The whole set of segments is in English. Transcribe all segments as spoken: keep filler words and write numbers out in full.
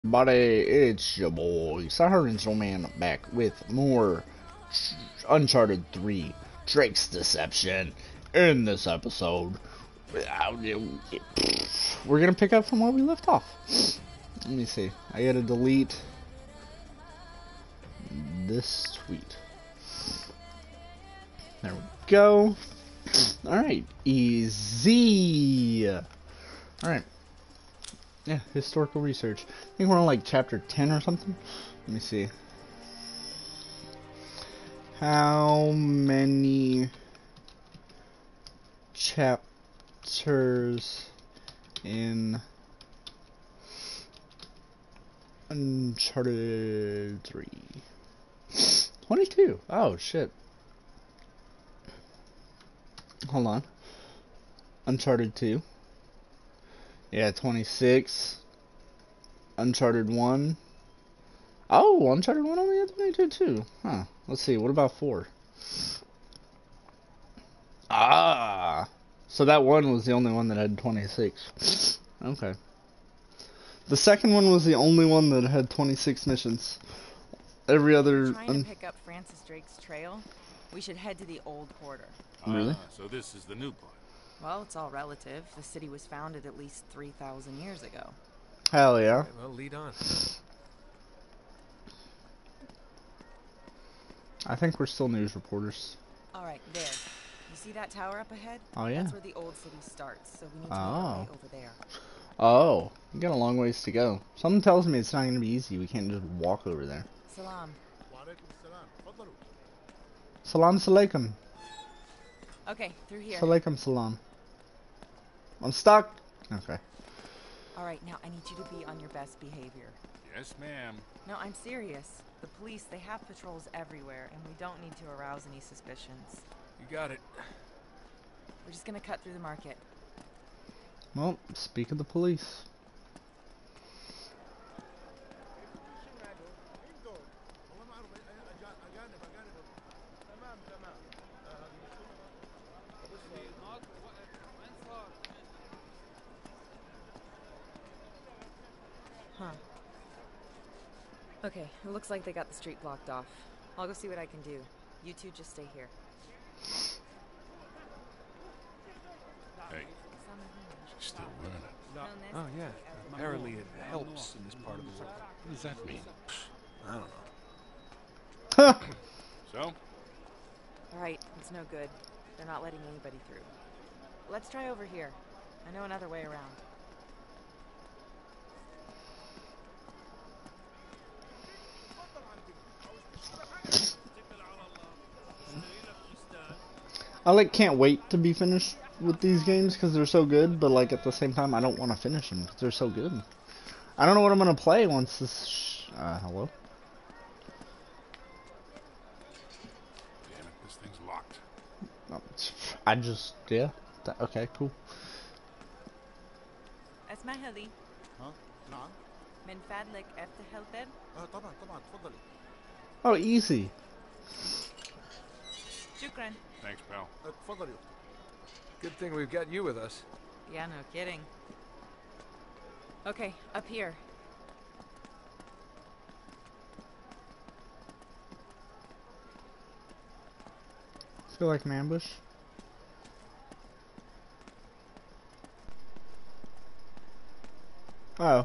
Buddy, it's your boy, Siren Man, back with more Uncharted three, Drake's Deception. In this episode, we're gonna pick up from where we left off. Let me see, I gotta delete this tweet. There we go. Alright, easy. Alright. Yeah, historical research. I think we're on like chapter ten or something. Let me see. How many chapters in Uncharted three? twenty-two. Oh, shit. Hold on. Uncharted two. Yeah, twenty-six. Uncharted one. Oh, Uncharted one only had twenty-two too. Huh. Let's see. What about four? Ah. So that one was the only one that had twenty-six. Okay. The second one was the only one that had twenty-six missions. Every other... Trying to pick up Francis Drake's trail, we should head to the old quarter. Really? Ah, so this is the new part. Well, it's all relative. The city was founded at least three thousand years ago. Hell yeah. Right, well, lead on. I think we're still news reporters. All right, there. You see that tower up ahead? Oh, yeah. That's where the old city starts, so we need to Oh. make our way over there. Oh, we got a long ways to go. Something tells me it's not going to be easy. We can't just walk over there. Salam. Salam alaikum. Okay, through here. Alaikum salam. I'm stuck. Okay. All right, now I need you to be on your best behavior. Yes, ma'am. No, I'm serious. The police, they have patrols everywhere, and we don't need to arouse any suspicions. You got it. We're just gonna cut through the market. Well, speak of the police. Huh. Okay, it looks like they got the street blocked off. I'll go see what I can do. You two just stay here. Hey, she's still learning. Oh, yeah. Apparently it helps in this part of the world. What does that mean? I don't know. Huh. So? Alright, it's no good. They're not letting anybody through. Let's try over here. I know another way around. I like can't wait to be finished with these games because they're so good, but like at the same time I don't want to finish them because they're so good. I don't know what I'm gonna play once this. Sh uh, hello. Damn it, this thing's locked. Oh, I just yeah. That, okay, cool. اسمعها لي ها نعم من فضلك افتح الباب. آه طبعا طبعا تفضلي. Oh, easy. شكرا. Thanks, pal. آه، تفضلي أختي. Good thing we've got you with us. Yeah, no kidding. Okay, up here. Feel like an ambush. Oh.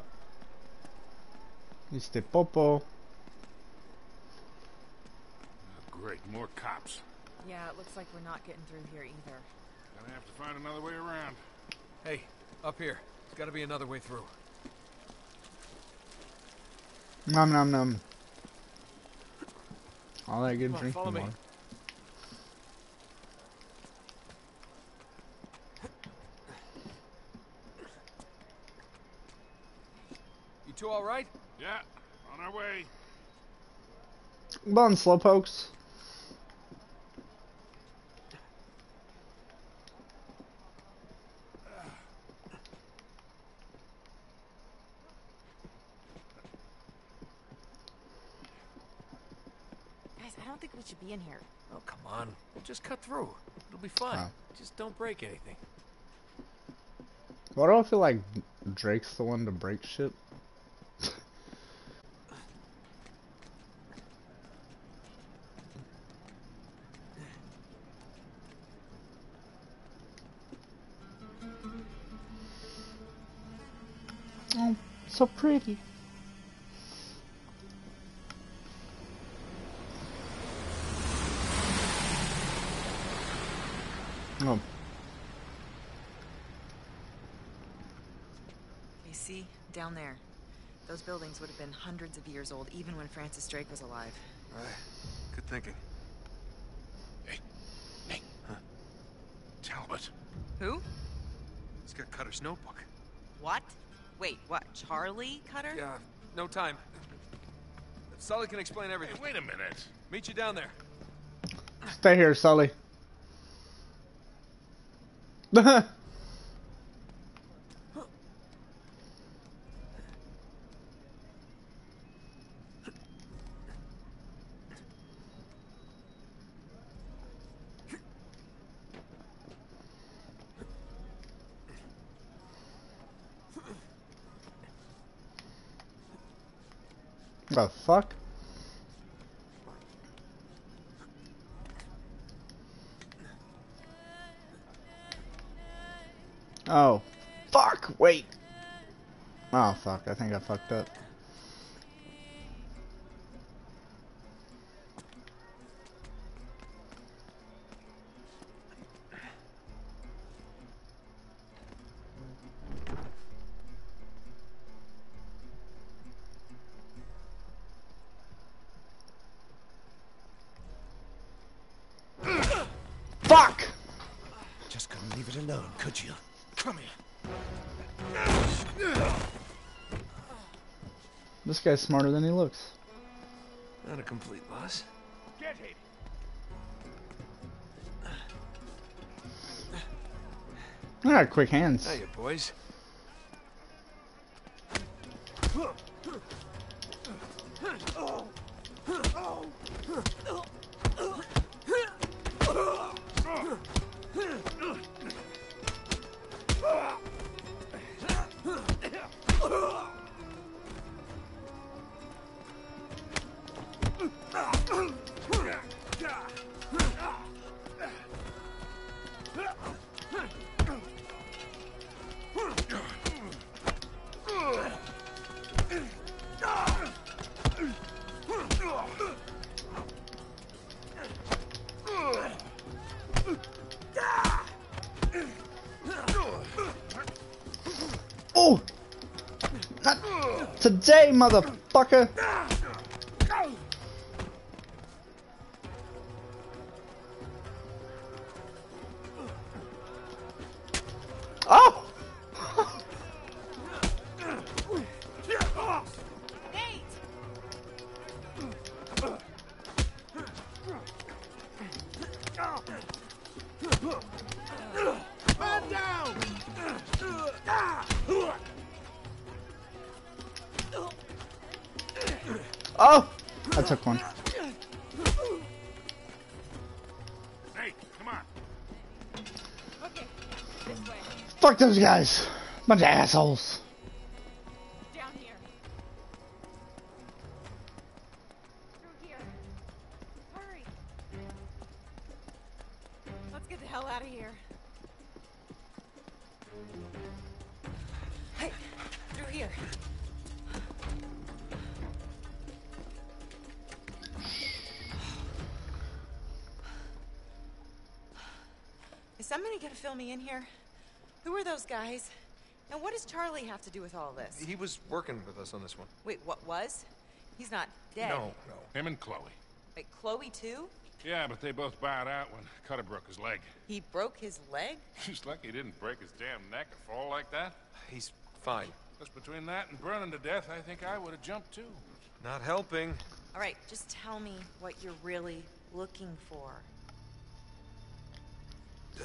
Este popo. Oh, great, more cops. Yeah, it looks like we're not getting through here either. Gonna have to find another way around. Hey, up here. There's got to be another way through. Nom nom nom. All that good Come on, drinking follow me. water. You two all right? Yeah, on our way. Come on, slowpokes. Guys, I don't think we should be in here. Oh, come on. We'll just cut through. It'll be fine. Oh. Just don't break anything. Why do I feel like Drake's the one to break shit? So pretty. Oh. You see, down there. Those buildings would have been hundreds of years old, even when Francis Drake was alive. Right. Good thinking. Hey. Hey. Huh? Talbot. Who? He's got Cutter's notebook. What? Wait, what? Charlie Cutter? Yeah, no time. Sully can explain Hey, everything. wait a minute. Meet you down there. Stay here, Sully. The fuck? Oh. Fuck! Wait! Oh, fuck. I think I fucked up. Fuck! Just couldn't leave it alone, could you? Come here. This guy's smarter than he looks. Not a complete loss. Get it. I got quick hands. Hiya, boys. Oh! Not today, motherfucker! Oh! Man down! Oh! I took one. Hey, come on. Okay, this way. Fuck those guys! Bunch of assholes. Down here. Through here. Hurry. Let's get the hell out of here. Hey, through here. Is somebody gonna fill me in here? Who are those guys? And what does Charlie have to do with all this? He was working with us on this one. Wait, what was? He's not dead. No, no. Him and Chloe. Wait, Chloe too? Yeah, but they both bowed out when Cutter broke his leg. He broke his leg? He's lucky he didn't break his damn neck or fall like that. He's fine. Just between that and burning to death, I think I would have jumped too. Not helping. All right, just tell me what you're really looking for. Uh,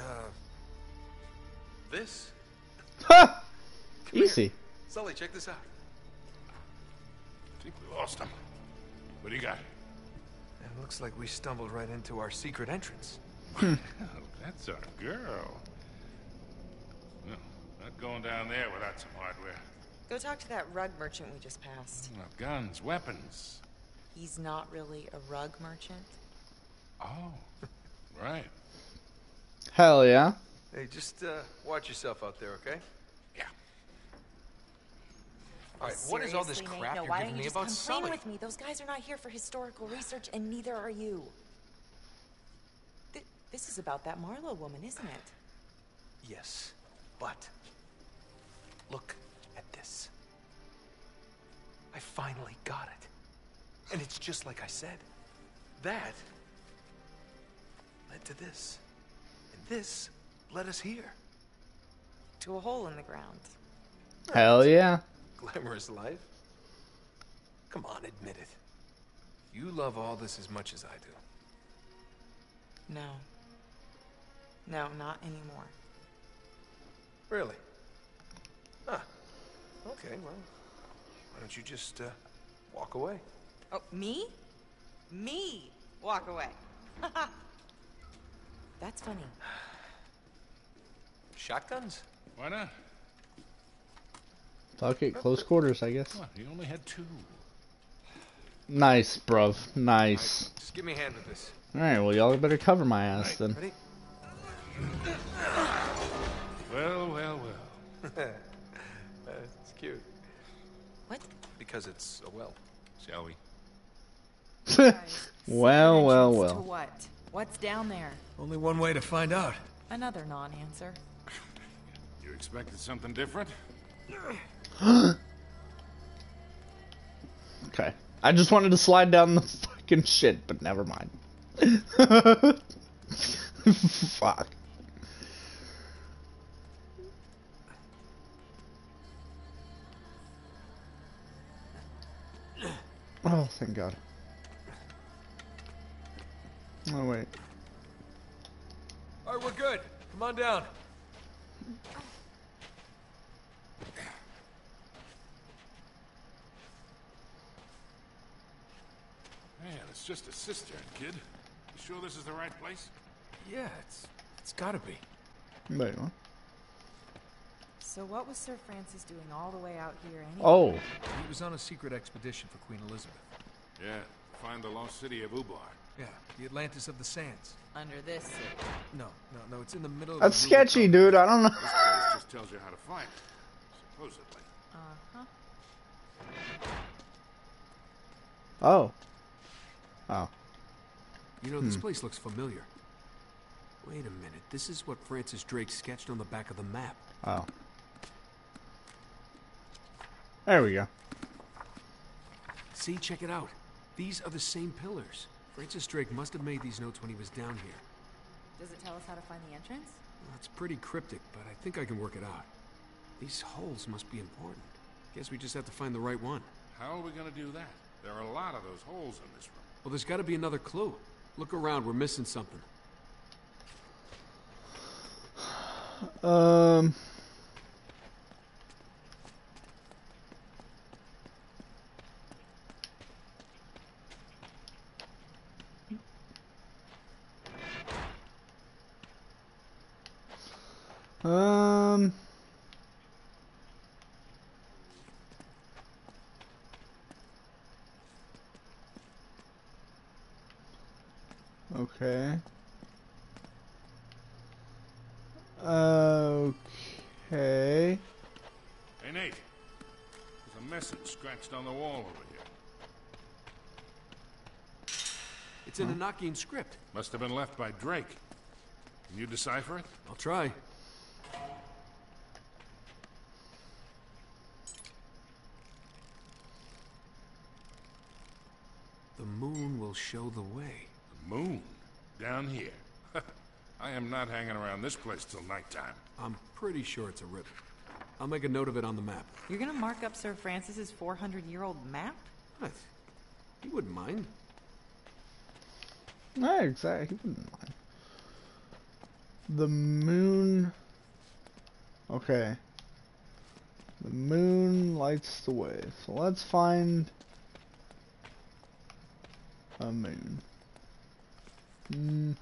this? Ha! Come Easy. here. Sully, check this out. I think we lost him. What do you got? It looks like we stumbled right into our secret entrance. Oh, that's our girl. No, not going down there without some hardware. Go talk to that rug merchant we just passed. Well, guns, weapons. He's not really a rug merchant. Oh, right. Hell yeah. Hey, just uh, watch yourself out there, okay? Yeah. All right, what is all this Seriously, crap Nate? No, you're why giving don't you me just about come Sully? clean with me? Those guys are not here for historical research, and neither are you. Th this is about that Marlowe woman, isn't it? Yes, but look at this. I finally got it. And it's just like I said. That led to this. And this led us here. To a hole in the ground. Hell yeah. Glamorous life. Come on, admit it. You love all this as much as I do. No. No, not anymore. Really? Huh. Okay, well, why don't you just, uh, walk away? Oh, me? Me walk away. That's funny. Shotguns? Why not? Fuck it, close quarters, I guess. What? You only had two. Nice, bruv. Nice. Right, just give me a hand with this. Alright, well, y'all better cover my ass Right, then. ready? Well, well, well. uh, it's cute. What? Because it's a well. Shall we? Guys, Well, secret well, entrance well. To what? What's down there? Only one way to find out. Another non-answer. You expected something different? Okay. I just wanted to slide down the fucking shit, but never mind. Fuck. Oh, thank God. Oh, wait. All right, we're good. Come on down. Man, it's just a cistern, kid. You sure this is the right place? Yeah, it's it's gotta be. Wait, what? So what was Sir Francis doing all the way out here anyway? Oh. He was on a secret expedition for Queen Elizabeth. Yeah, find the lost city of Ubar. Yeah, the Atlantis of the Sands. Under this city. No, no, no, it's in the middle of That's the sketchy, Rubicon. dude. I don't know. This place just tells you how to find it, supposedly. Uh-huh. Oh. Oh. You know, this place looks familiar. Wait a minute, this is what Francis Drake sketched on the back of the map. Oh. There we go. See, check it out. These are the same pillars. Francis Drake must have made these notes when he was down here. Does it tell us how to find the entrance? Well, it's pretty cryptic, but I think I can work it out. These holes must be important. Guess we just have to find the right one. How are we gonna do that? There are a lot of those holes in this room. Well, there's got to be another clue. Look around, we're missing something. Um. Um. Okay. Okay. Hey, Nate. There's a message scratched on the wall over here. It's in Enochian script. Must have been left by Drake. Can you decipher it? I'll try. The moon will show the way. The moon? Down here? I am not hanging around this place till nighttime. I'm pretty sure it's a ribbon. I'll make a note of it on the map. You're gonna mark up Sir Francis's four hundred year old map? What? You wouldn't mind. No, exactly. He wouldn't mind. The moon. Okay. The moon lights the way. So let's find a moon. Hmm.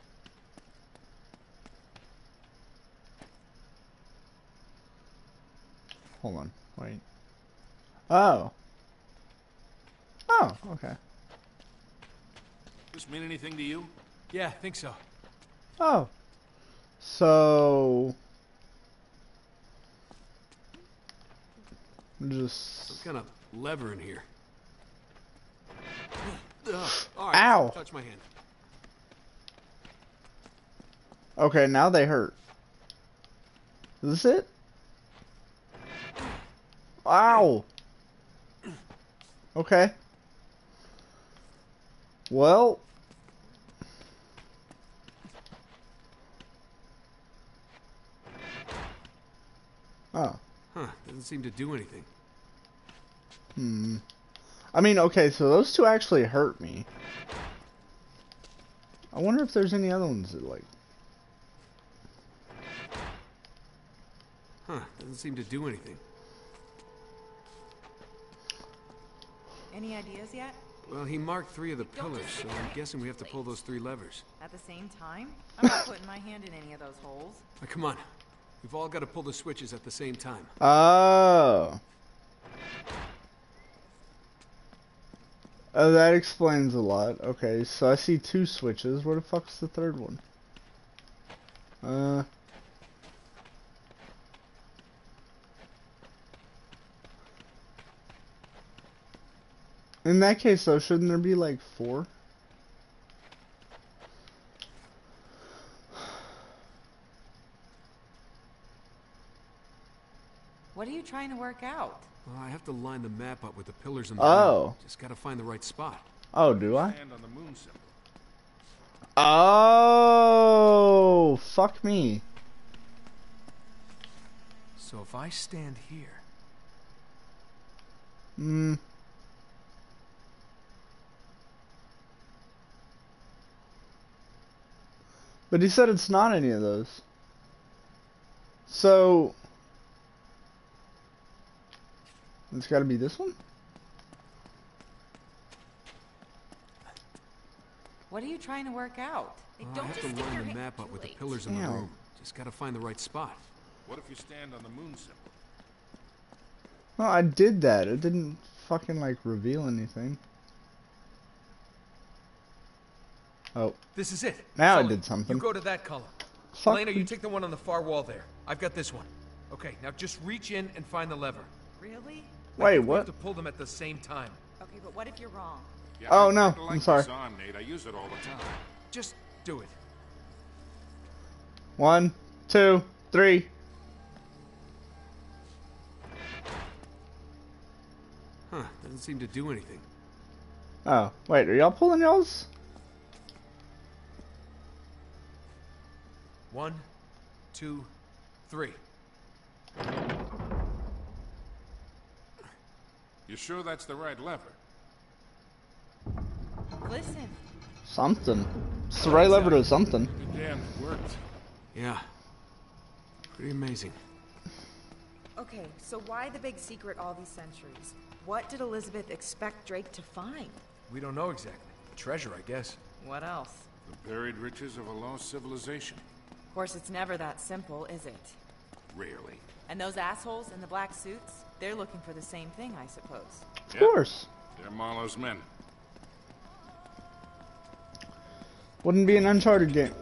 Hold on. Wait. Oh. Oh, okay. This mean anything to you? Yeah, I think so. Oh. So Just... Some kind of lever in here. Ugh. All right, Ow! touch my hand. Okay, now they hurt. Is this it? Ow! Okay. Well... Oh. Huh, doesn't seem to do anything. Hmm. I mean, okay, so those two actually hurt me. I wonder if there's any other ones that, like... Huh, doesn't seem to do anything. Any ideas yet? Well, he marked three of the Don't pillars, just so sit there. I'm guessing we have to pull those three levers. At the same time? I'm not putting my hand in any of those holes. Now, come on. We've all got to pull the switches at the same time. Oh. Oh, that explains a lot. Okay, so I see two switches. Where the fuck's the third one? Uh... In that case, though, shouldn't there be, like, four? What are you trying to work out? Well, I have to line the map up with the pillars in the Oh. room. Just got to find the right spot. Oh, do I? Stand on the moon symbol. Oh, fuck me. So if I stand here... Hmm. But he said it's not any of those. So... It's gotta be this one? What are you trying to work out? Like, Well, I don't have just to stick line your the hand- map up too with the late. pillars in the Damn. room. Just got to find the right spot. What if you stand on the moon symbol? Well, I did that. It didn't fucking, like, reveal anything. Oh. This is it. Now I Sully, did something. You go to that column. Fuck Elena, me. you take the one on the far wall there. I've got this one. Okay, now just reach in and find the lever. Really? I Wait, think we have what? to pull them at the same time. Okay, but what if you're wrong? Yeah, Oh, I no, kinda like I'm sorry. this on, Nate. I use it all the time. Just do it. One, two, three. Huh, doesn't seem to do anything. Oh, wait, are y'all pulling y'all's? One, two, three. You sure that's the right lever? Listen. Something. It's the right lever to something. Good damn, it worked. Yeah. Pretty amazing. Okay, so why the big secret all these centuries? What did Elizabeth expect Drake to find? We don't know exactly. Treasure, I guess. What else? The buried riches of a lost civilization. Of course, it's never that simple, is it? Rarely. And those assholes in the black suits, they're looking for the same thing, I suppose. Of course. They're Marlowe's men. Wouldn't be an Uncharted game.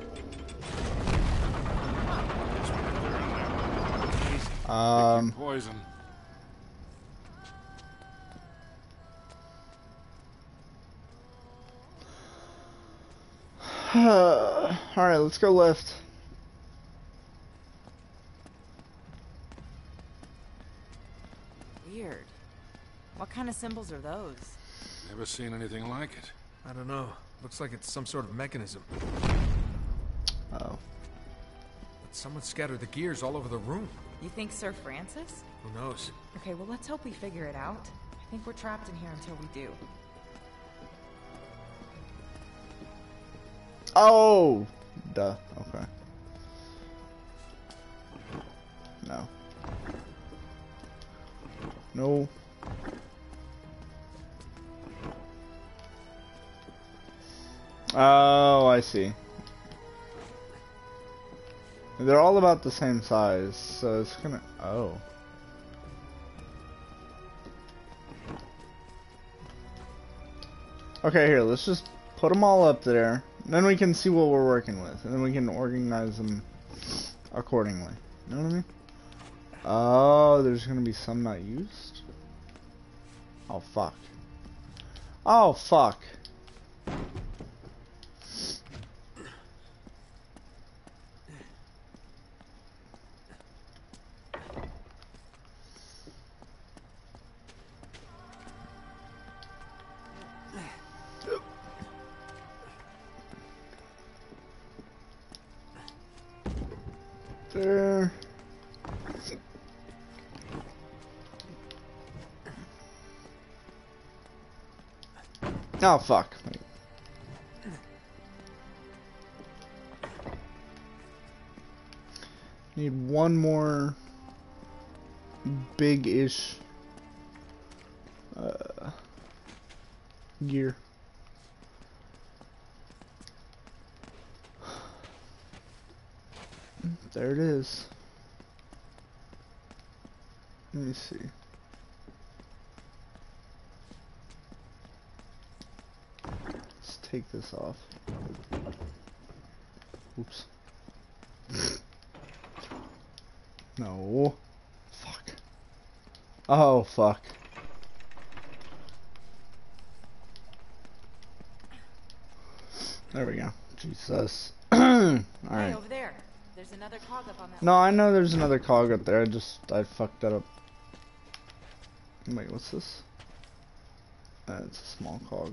Um, Poison. Alright, let's go left. Weird. What kind of symbols are those? Never seen anything like it. I don't know. Looks like it's some sort of mechanism. Oh. But someone scattered the gears all over the room. You think Sir Francis? Who knows? Okay, well, let's hope we figure it out. I think we're trapped in here until we do. Oh! Duh. Okay. No. No. Oh, I see. They're all about the same size, so it's gonna... Oh. Okay, here, let's just put them all up there. Then we can see what we're working with, and then we can organize them accordingly. You know what I mean? Oh, there's gonna be some not used? Oh, fuck. Oh, fuck. There. Oh, fuck. Wait. Need one more big-ish uh, gear. There it is. Let me see. Let's take this off. Oops. No. Fuck. Oh, fuck. There we go. Jesus. Alright. Hey, over there. There's another cog up on that. No, I know there's another cog up there. I just, I fucked that up. Wait, what's this? Uh, it's a small cog.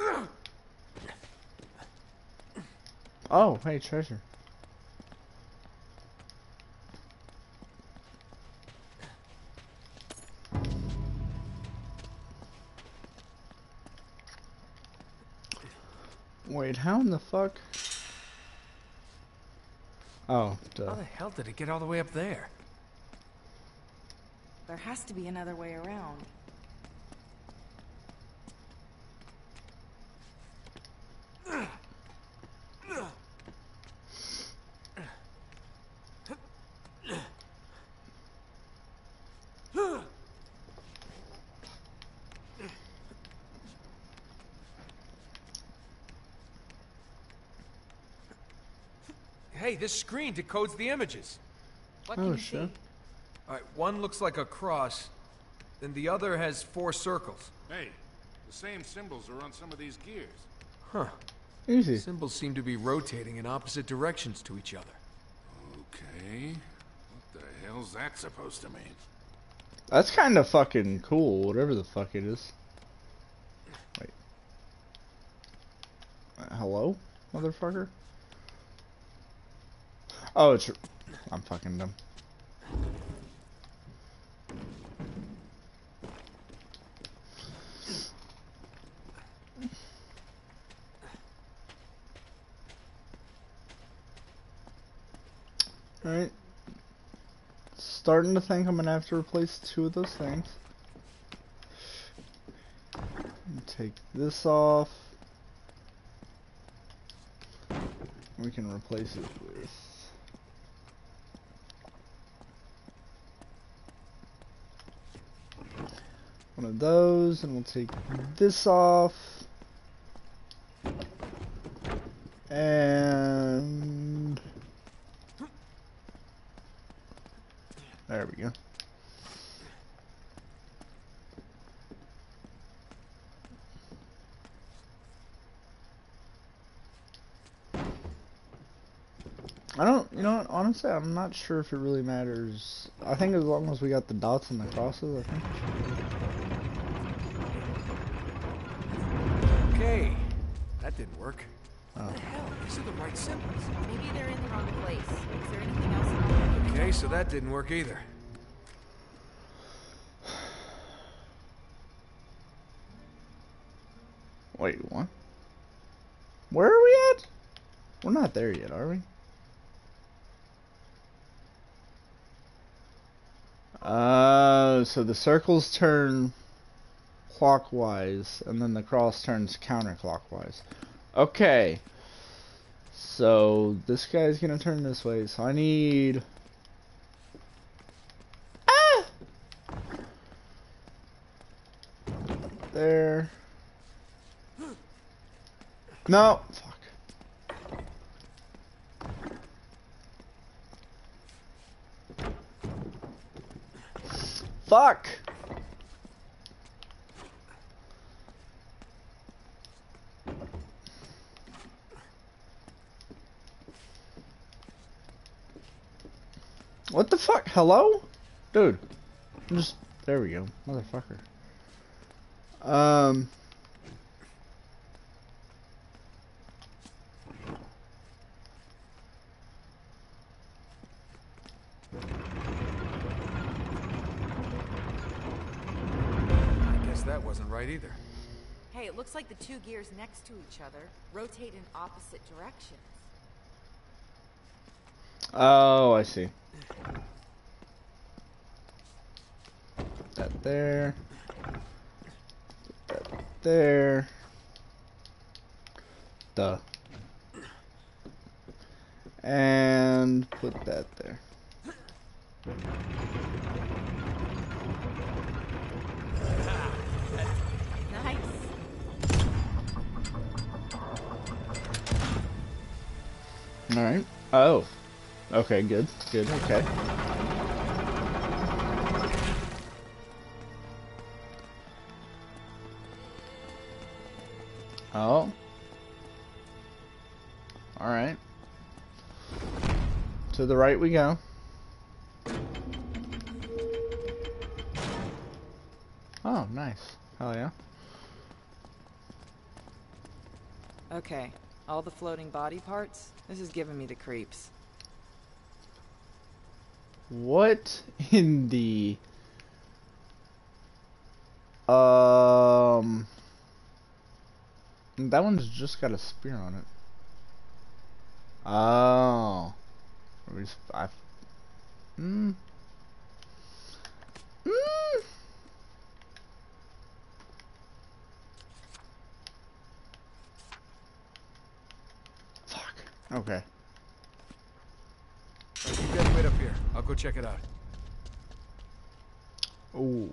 Oh, hey, treasure. Wait, how in the fuck? Oh, duh. How the hell did it get all the way up there? There has to be another way around. Hey, this screen decodes the images. What can Oh, you shit. see? Alright, one looks like a cross, and the other has four circles. Hey, the same symbols are on some of these gears. Huh. Easy. Symbols seem to be rotating in opposite directions to each other. Okay. What the hell's that supposed to mean? That's kind of fucking cool, whatever the fuck it is. Wait. Uh, hello, motherfucker? Oh, it's... I'm fucking dumb. Alright. Starting to think I'm gonna have to replace two of those things. Take this off. We can replace it with... one of those, and we'll take this off. And... there we go. I don't, you know what, honestly, I'm not sure if it really matters. I think as long as we got the dots and the crosses, I think. Okay, that didn't work. Oh. What the hell? These are the right symbols. Maybe they're in the wrong place. Is there anything else in the Okay, so that didn't work either. Wait, what? Where are we at? We're not there yet, are we? Uh, so the circles turn clockwise, and then the cross turns counterclockwise. Okay. So this guy's gonna turn this way, so I need... Ah! There. No. Fuck. fuck? What the fuck? Hello? Dude. I'm just... There we go. Motherfucker. Um... I guess that wasn't right either. Hey, it looks like the two gears next to each other rotate in opposite directions. Oh, I see. Put that there. Put that there. Duh. And put that there. Nice. Alright. Oh. Okay, good. Good, okay. Oh. Alright. To the right we go. Oh, nice. Hell yeah. Okay, all the floating body parts? This is giving me the creeps. What in the... Um... That one's just got a spear on it. Oh. I... Hmm. Hmm. Fuck. Okay. You guys wait up here. I'll go check it out. Ooh.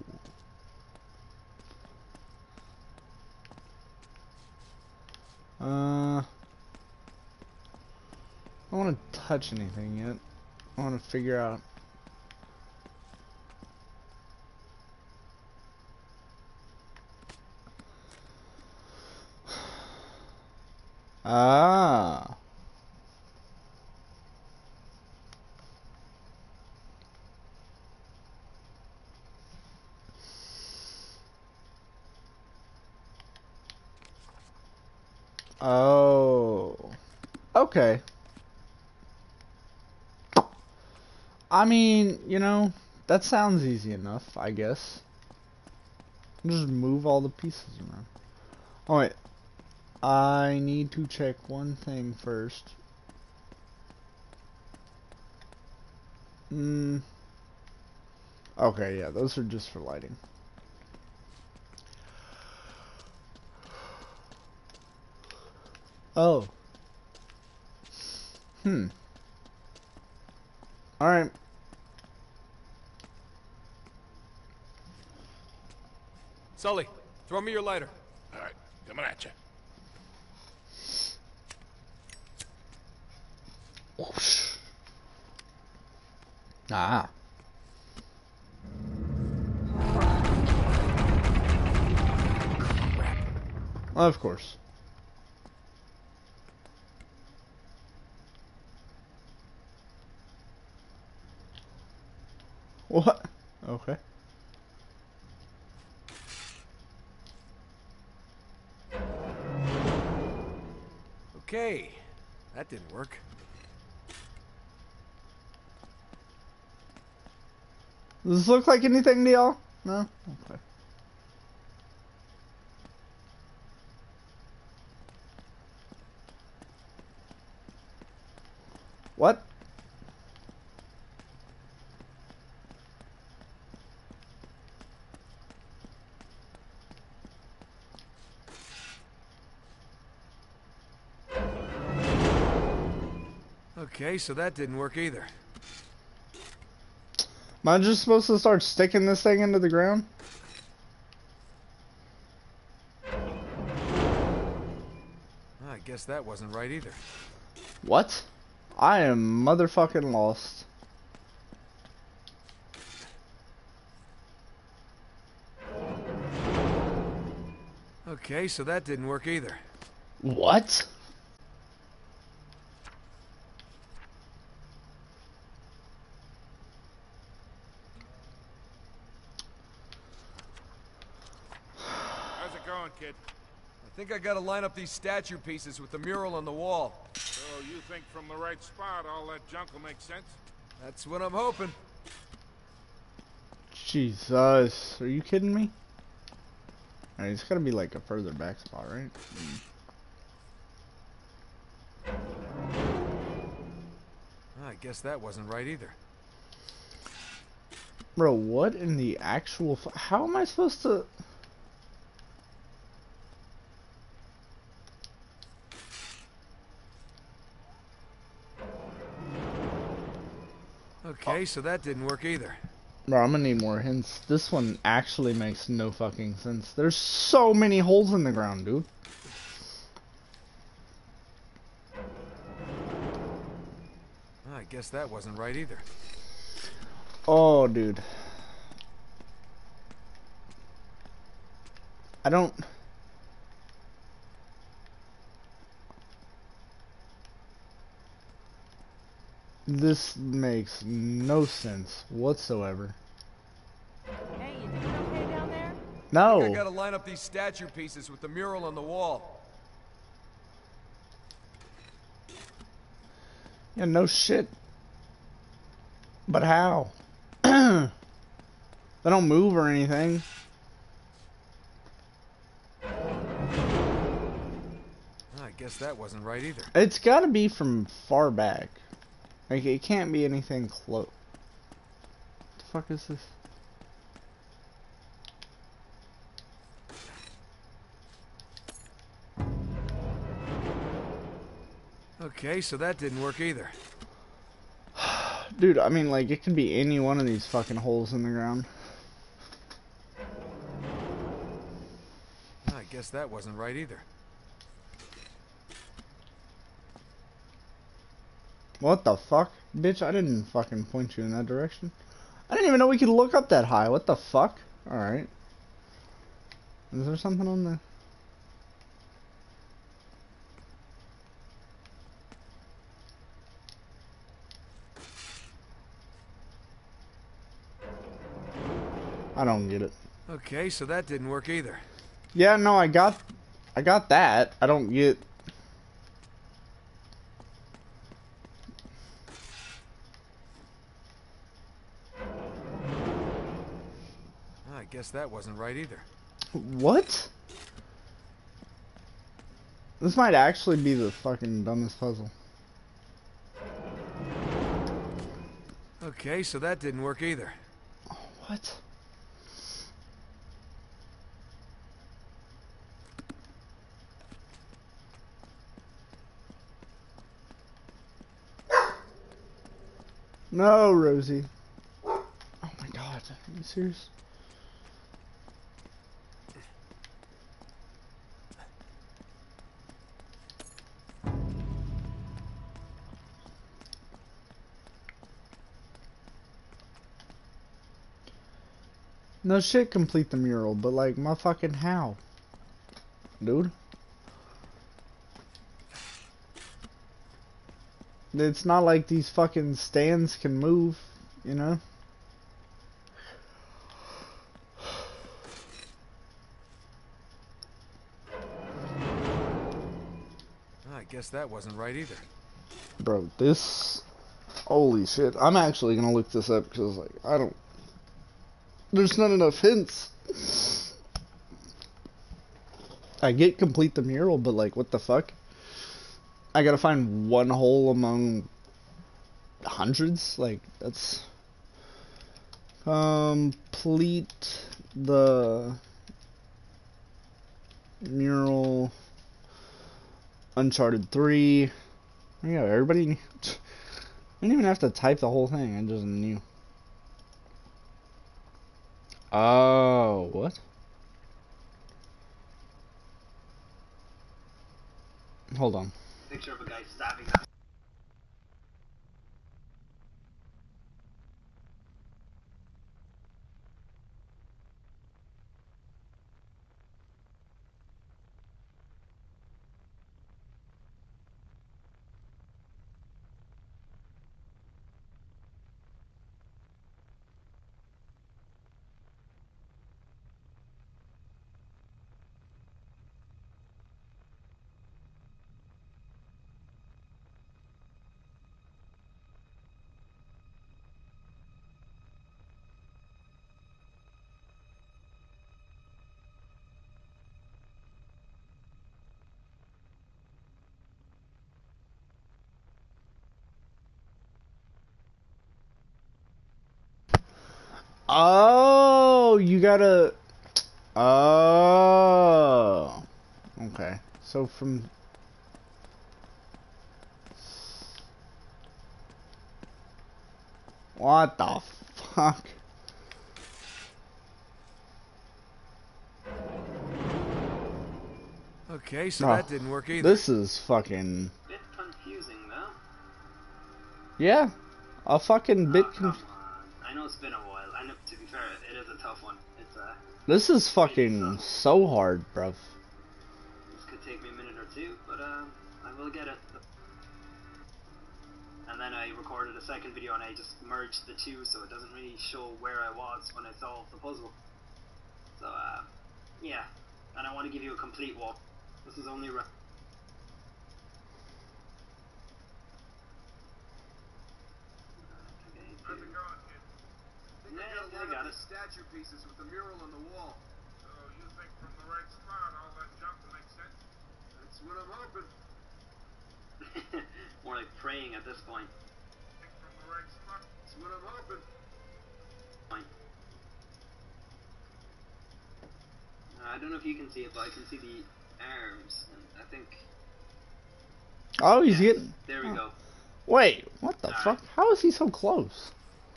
Uh, I don't want to touch anything yet. I want to figure out. Ah. Oh. Okay. I mean, you know, that sounds easy enough, I guess. Just move all the pieces around. Oh, wait. I need to check one thing first. Hmm. Okay, yeah, those are just for lighting. Oh. Hmm. Alright. Sully, throw me your lighter. All right, coming at you. Whoosh. Ah. Of course. What? Okay. Okay, that didn't work. Does this look like anything to y'all? No? Okay. What? Okay, so that didn't work either. Am I just supposed to start sticking this thing into the ground? I guess that wasn't right either. What? I am motherfucking lost. Okay, so that didn't work either. What? How's it going, kid? I think I gotta line up these statue pieces with the mural on the wall. So you think from the right spot all that junk will make sense? That's what I'm hoping. Jesus, are you kidding me? Alright, it's gotta be like a further back spot, right? I guess that wasn't right either. Bro, what in the actual f- how am I supposed to... Okay, so that didn't work either. Bro, I'm gonna need more hints. This one actually makes no fucking sense. There's so many holes in the ground, dude. I guess that wasn't right either. Oh, dude. I don't... This makes no sense whatsoever. Hey, you doing okay down there? I think I No. gotta line up these statue pieces with the mural on the wall. Yeah, no shit. But how? They don't move or anything. I guess that wasn't right either. It's gotta be from far back. Like, it can't be anything close. What the fuck is this? Okay, so that didn't work either. Dude, I mean, like, it could be any one of these fucking holes in the ground. I guess that wasn't right either. What the fuck? Bitch, I didn't fucking point you in that direction. I didn't even know we could look up that high. What the fuck? Alright. Is there something on the... I don't get it. Okay, so that didn't work either. Yeah, no, I got... I got that. I don't get... I guess that wasn't right either. What? This might actually be the fucking dumbest puzzle. Okay, so that didn't work either. What? No, Rosie. Oh my god, are you serious? No shit, complete the mural, but like, my fucking how? Dude? It's not like these fucking stands can move, you know? I guess that wasn't right either. Bro, this... Holy shit. I'm actually gonna look this up, because, like, I don't... There's not enough hints. I get complete the mural, but, like, what the fuck? I gotta find one hole among hundreds? Like, that's... Complete the mural. Uncharted three. Yeah, everybody knew. I didn't even have to type the whole thing, I just knew. Oh, what? Hold on. Picture of a guy stabbing Oh, you gotta. Oh. Okay. So from. What the fuck? Okay, so Oh, that didn't work either. This is fucking. Bit confusing, though. Yeah. A fucking bit. Oh, Conf come on. I know it's been a while. I know, to be fair, it is a tough one. It's uh, this is fucking so hard, bruv. This could take me a minute or two, but um, I will get it. And then I recorded a second video and I just merged the two, so it doesn't really show where I was when I solved the puzzle. So uh, yeah. And I want to give you a complete walk. This is only right. How's it going, kid? Think Yeah, I got I one got of it. these statue pieces with the mural on the wall. So you think from the right spot all that junk will make sense? That's what I'm hoping. More like praying at this point. Think from the right spot. That's what I'm hoping. Fine. Uh, I don't know if you can see it, but I can see the arms, and I think. Oh, he's Yes, getting. there we oh. go. Wait, what the All fuck? right. How is he so close?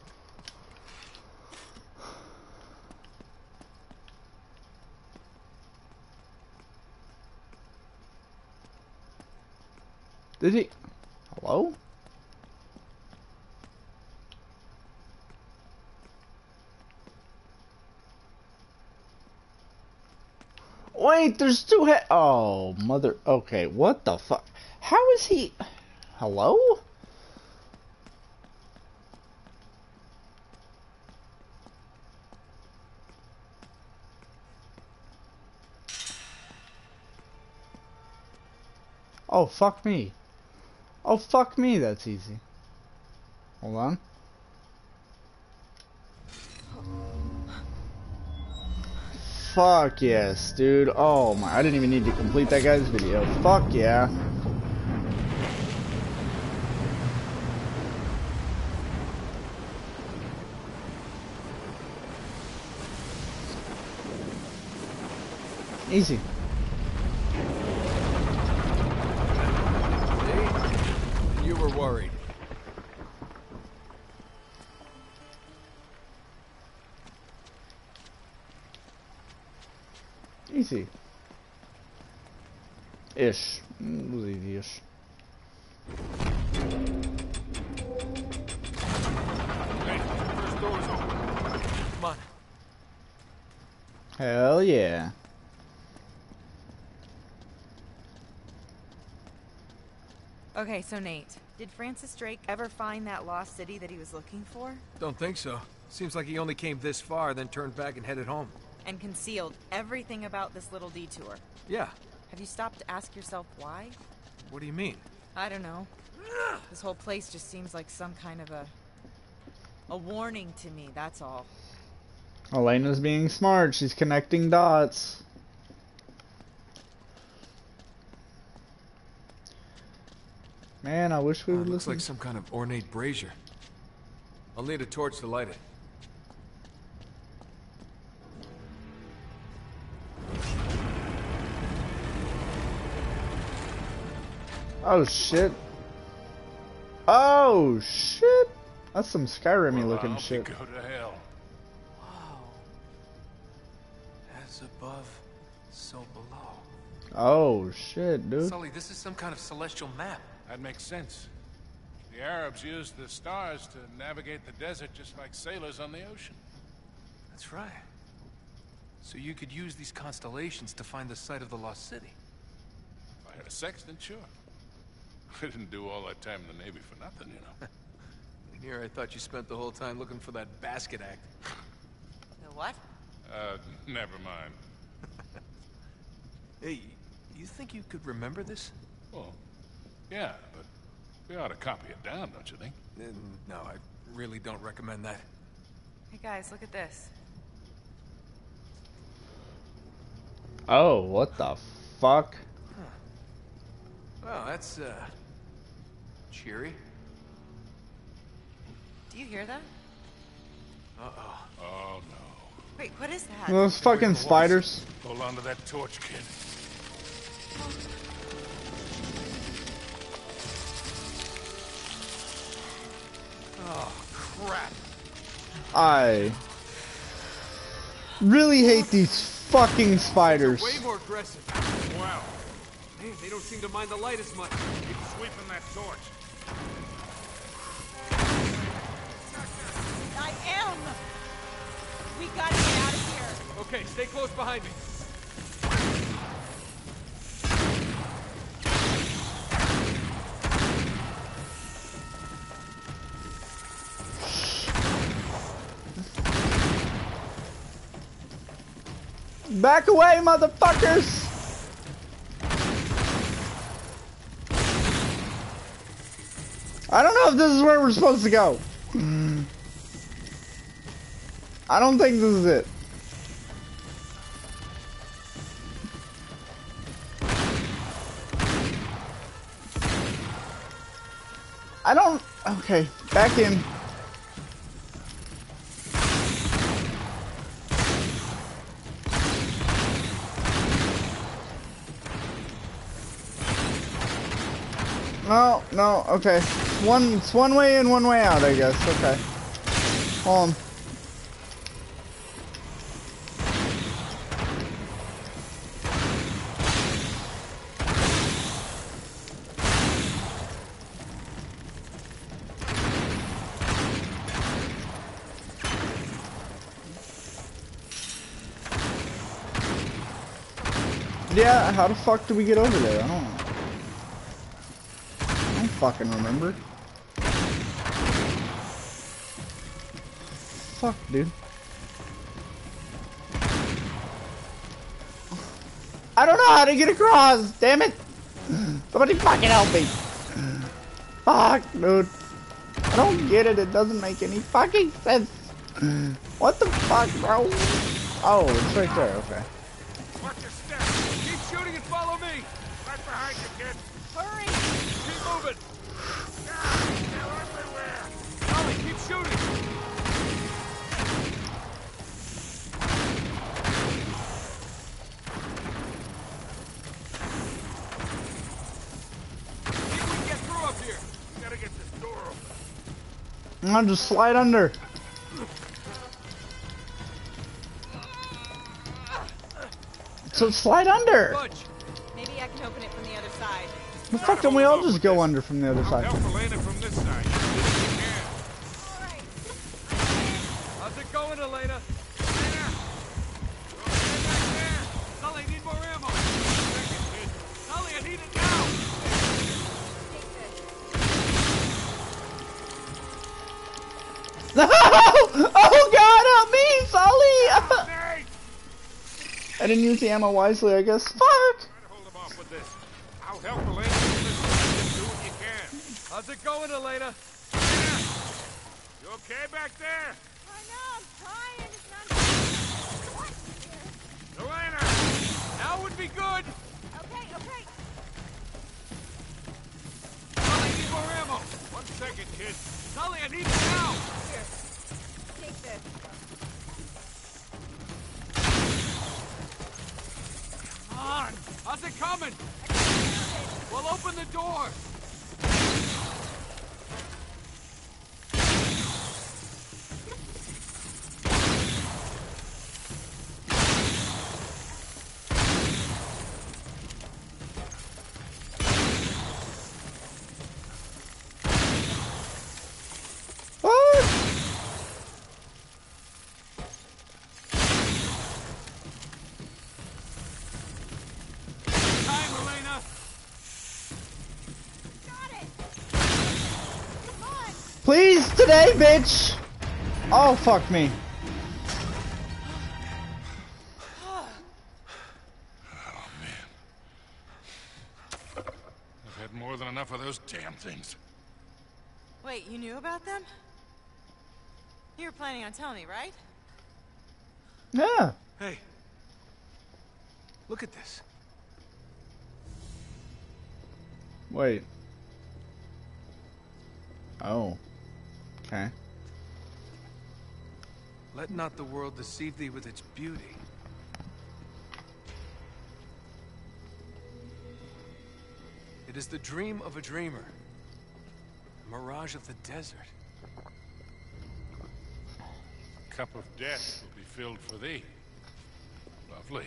Did he? Hello? Wait, there's two head. Oh, mother. Okay, what the fuck? How is he? Hello? Oh, fuck me. Oh, fuck me, that's easy. Hold on. Fuck yes, dude. Oh my, I didn't even need to complete that guy's video. Fuck yeah. Easy. You were worried. Easy. Ish. It was easy-ish. Hey, first door's open. Come on. Hell yeah. Okay, so Nate, did Francis Drake ever find that lost city that he was looking for? Don't think so. Seems like he only came this far, then turned back and headed home. And concealed everything about this little detour. Yeah. Have you stopped to ask yourself why? What do you mean? I don't know. This whole place just seems like some kind of a... a warning to me, that's all. Elena's being smart. She's connecting dots. Man, I wish we Oh, would it looks listen. like some kind of ornate brazier. I'll need a torch to light it. Oh shit. Oh shit. That's some Skyrim-y Well, looking I hope shit. you go to hell. Wow. As above, so below. Oh shit, dude. Sully, this is some kind of celestial map. That makes sense. The Arabs used the stars to navigate the desert just like sailors on the ocean. That's right. So you could use these constellations to find the site of the lost city. If I had a sextant, sure. We didn't do all that time in the Navy for nothing, you know. And here I thought you spent the whole time looking for that basket act. The what? Uh, never mind. Hey, you think you could remember this? Well, yeah, but we ought to copy it down, don't you think? Uh, no, I really don't recommend that. Hey guys, look at this. Oh, what the fuck? Well, that's, uh... cheery. Do you hear that? Uh-oh. Oh no. Wait, what is that? Those fucking spiders. Hold on to that torch, kid. Oh, crap. I really hate these fucking spiders. Way more aggressive. Wow. Man, they don't seem to mind the light as much. Keep sweeping that torch. I am! We gotta get out of here! Okay, stay close behind me. Back away, motherfuckers! I don't know if this is where we're supposed to go. I don't think this is it. I don't... Okay, back in. No, no, okay. One, it's one way in, one way out, I guess. Okay. Hold on. Yeah, how the fuck do we get over there? I don't know. I don't fucking remember. Fuck, dude. I don't know how to get across! Damn it! Somebody fucking help me! Fuck, dude. I don't get it. It doesn't make any fucking sense. What the fuck, bro? Oh, it's right there. Okay. Watch your step. Keep shooting and follow me. Right behind you, kid. Hurry! Keep moving. God, they're everywhere. Ollie, keep shooting. See if we can get through up here. We gotta get this door open. I'll just slide under. So slide under. Budge. Maybe I can open it from the other side. The fuck don't we all just go under from the other I'll side? help Elena from this side. If you can. Alright. How's it going, Elena? Elena! Okay back there. Sully, I need more ammo. Second, kid. Sully, I need it now. No! Oh God, help me, Sully! Nate! I didn't use the ammo wisely, I guess. Fuck! Try to hold him off with this. I'll help Elena from this side. Do what you can. How's it going, Elena? Elena! You okay back there? I know, I'm trying. It's not... What? Elena! Now would be good. Okay, okay. Sully, I need more ammo. One second, kid. Sully, I need it now. Here. Take this. Come on. How's it coming? Well, open the door. What? Time, Elena. Got it. Come on. Please, today, bitch! Oh, fuck me. Oh, man. I've had more than enough of those damn things. Wait, you knew about them? You were planning on telling me, right? Yeah. Hey. Look at this. Wait. Oh. Okay. Let not the world deceive thee with its beauty. It is the dream of a dreamer. A mirage of the desert. The cup of death will be filled for thee. Lovely.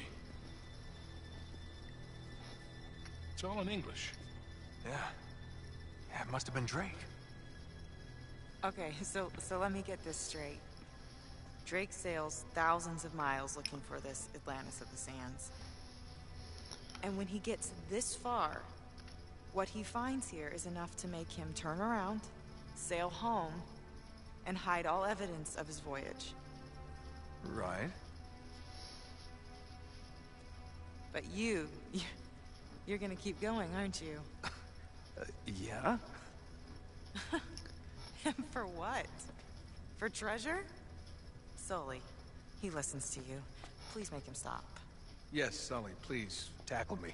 It's all in English. Yeah. Yeah, it must have been Drake. Okay, so so let me get this straight. Drake sails thousands of miles looking for this Atlantis of the Sands. And when he gets this far, what he finds here is enough to make him turn around, sail home, and hide all evidence of his voyage. Right. But you, you're gonna keep going, aren't you? Uh, yeah? And for what? For treasure? Sully, he listens to you. Please make him stop. Yes, Sully, please, tackle me.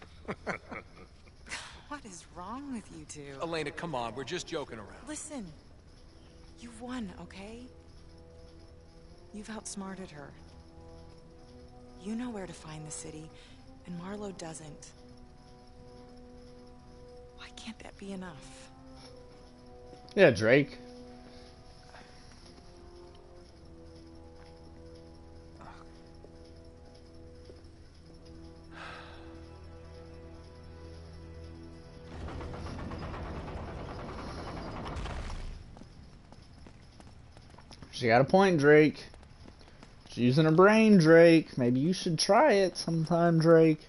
What is wrong with you two? Elena, come on, we're just joking around. Listen, you've won, okay? You've outsmarted her. You know where to find the city, and Marlowe doesn't. Why can't that be enough? Yeah, Drake. She got a point, Drake. She's using her brain, Drake. Maybe you should try it sometime, Drake.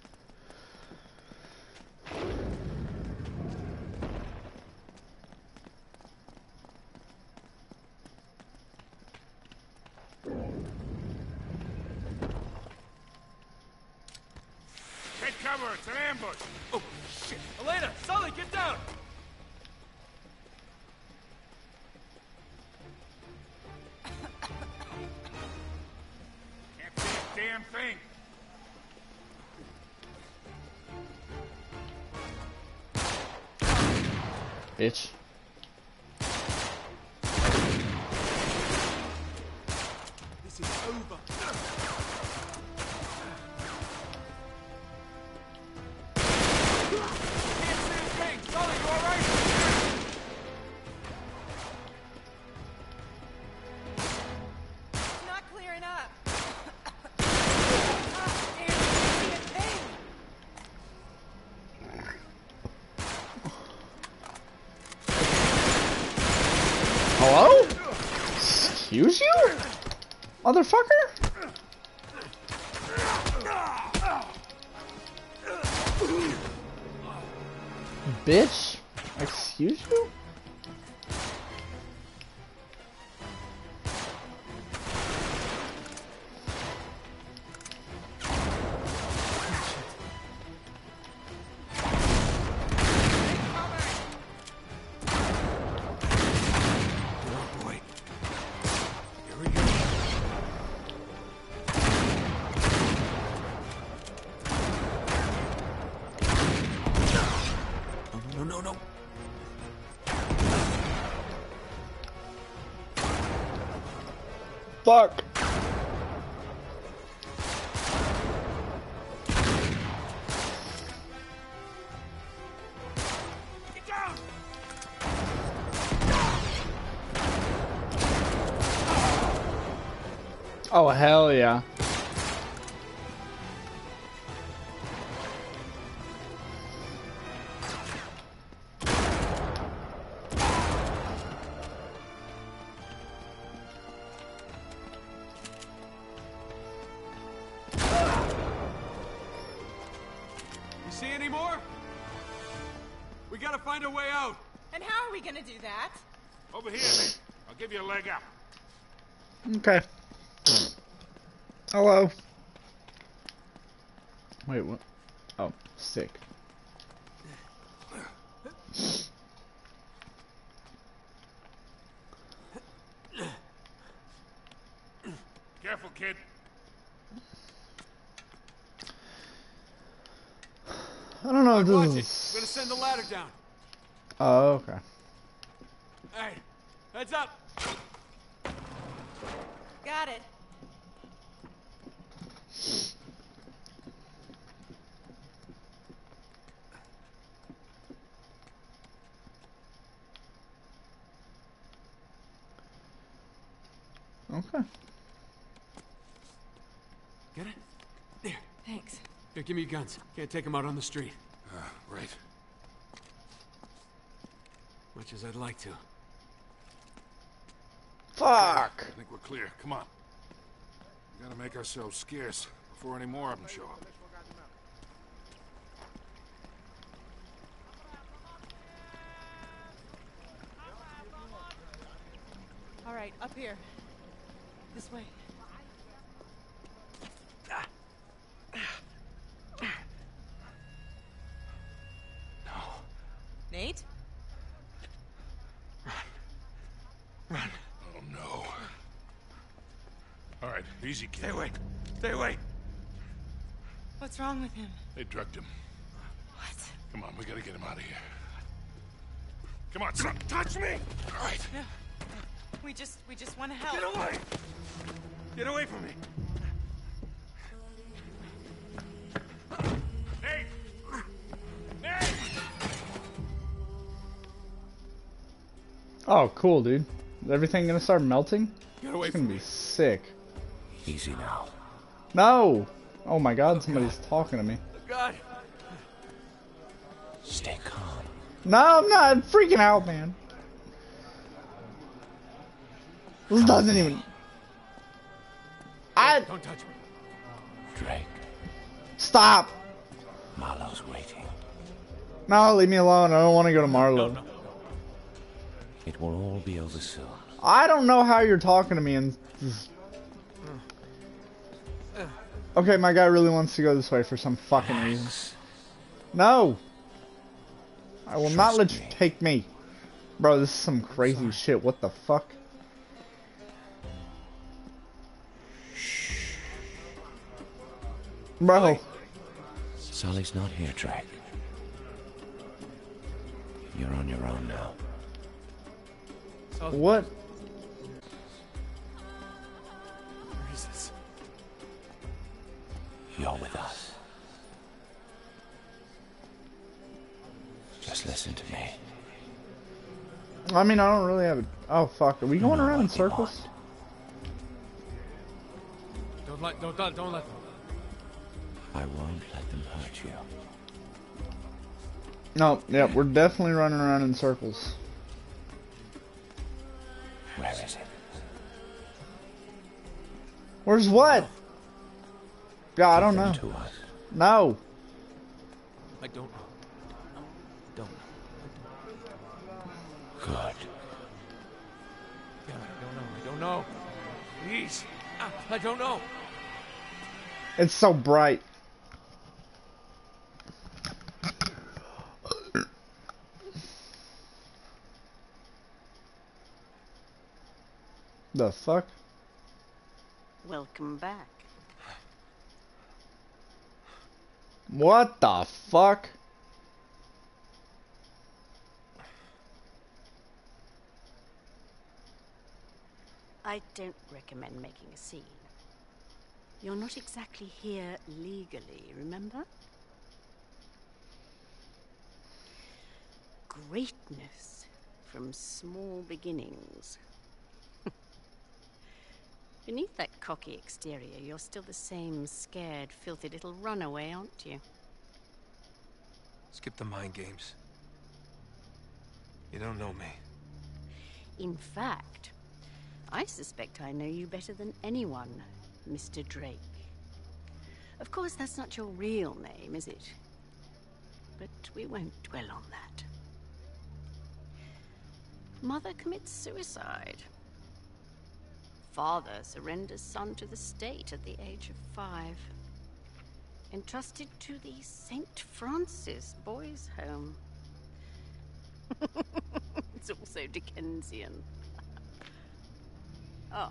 Take cover, it's an ambush! Oh, shit. Elena, Sully, get down! Can't see a damn thing! Bitch. This is over. Can't see a thing! Sully, you alright? It's not clearing up. Ah, damn, I can't see a thing. Hello? Excuse you? Motherfucker? Bitch? Excuse you? Oh boy. Here we go. No, no, no, no. Fuck. Get down! Oh, hell yeah. You see any more? We gotta find a way out. And how are we gonna do that? Over here, then. I'll give you a leg up. Okay. Hello. Wait, what? Oh, sick. Careful, kid. I don't know if Watch this it. is... We're gonna send the ladder down. Oh, okay. Hey, heads up! got it. Okay. Get it? There. Thanks. Here, give me your guns. Can't take them out on the street. Uh, right. Much as I'd like to. Fuck! I think we're clear. Come on. We gotta make ourselves scarce before any more of them show up. All right, up here. This way. No. Nate? Run. Oh, no. All right, easy, kid. Stay away. Stay away. What's wrong with him? They drugged him. What? Come on, we gotta get him out of here. Come on, son. Touch me! All right. No. We just, we just want to help. Get away! Get away from me! Nate! Nate! Oh, cool, dude. Is everything gonna start melting? Get away It's gonna from be me! sick. Easy now. No! Oh my god, somebody's talking to me. God! Stay calm. No, I'm not. I'm freaking out, man. This doesn't even... I... Don't touch me. Drake, Stop! Marlowe's waiting. No, leave me alone. I don't want to go to Marlowe. No, no. It will all be over soon. I don't know how you're talking to me and... Okay, my guy really wants to go this way for some fucking reason. No! I will not let you take me. Bro, this is some crazy shit. What the fuck? Bro. Sully's not here, Drake. You're on your own now. So, What? where is this? You're with us. Just listen to me. I mean, I don't really have a... Oh, fuck. Are we going know around in what we circles? Don't let, don't, don't, don't let them. I won't let them hurt you. No, yeah, we're definitely running around in circles. Where is it? Where's what? Yeah, I don't know. To us. No. I don't know. Don't know. Good. Damn it, I don't know. I don't know. Please. Ah, I don't know. It's so bright. The fuck? Welcome back. What the fuck? I don't recommend making a scene. You're not exactly here legally, remember? Greatness from small beginnings. Beneath that cocky exterior, you're still the same scared, filthy little runaway, aren't you? Skip the mind games. You don't know me. In fact, I suspect I know you better than anyone, Mister Drake. Of course, that's not your real name, is it? But we won't dwell on that. Mother commits suicide. Father surrenders son to the state at the age of five. Entrusted to the Saint Francis Boys' Home. It's also Dickensian. Oh.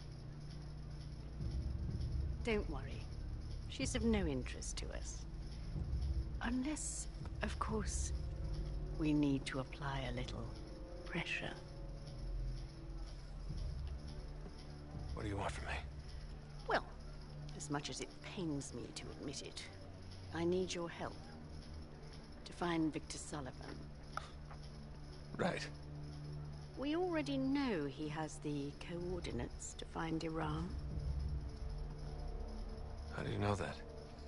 Don't worry. She's of no interest to us. Unless, of course, we need to apply a little pressure. What do you want from me? Well, as much as it pains me to admit it, I need your help to find Victor Sullivan. Right. We already know he has the coordinates to find Iran. How do you know that?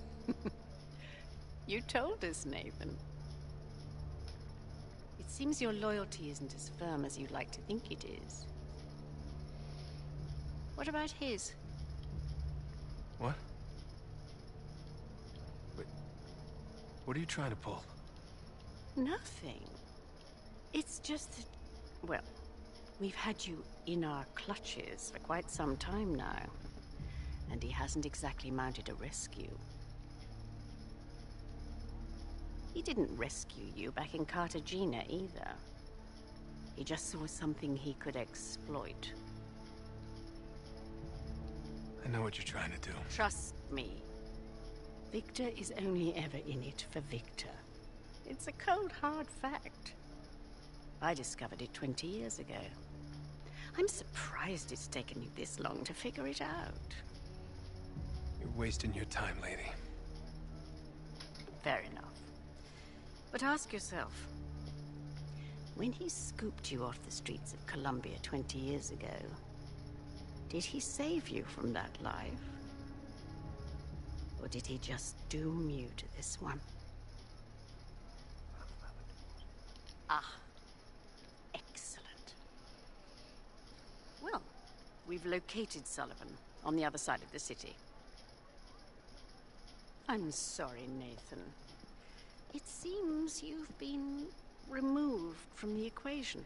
You told us, Nathan. It seems your loyalty isn't as firm as you'd like to think it is. What about his? What? Wait. What are you trying to pull? Nothing. It's just that, well, we've had you in our clutches for quite some time now. And he hasn't exactly mounted a rescue. He didn't rescue you back in Cartagena either. He just saw something he could exploit. I know what you're trying to do. Trust me. Victor is only ever in it for Victor. It's a cold, hard fact. I discovered it twenty years ago. I'm surprised it's taken you this long to figure it out. You're wasting your time, lady. Fair enough. But ask yourself, when he scooped you off the streets of Colombia twenty years ago, did he save you from that life? Or did he just doom you to this one? Ah, excellent. Well, we've located Sullivan on the other side of the city. I'm sorry, Nathan. It seems you've been removed from the equation.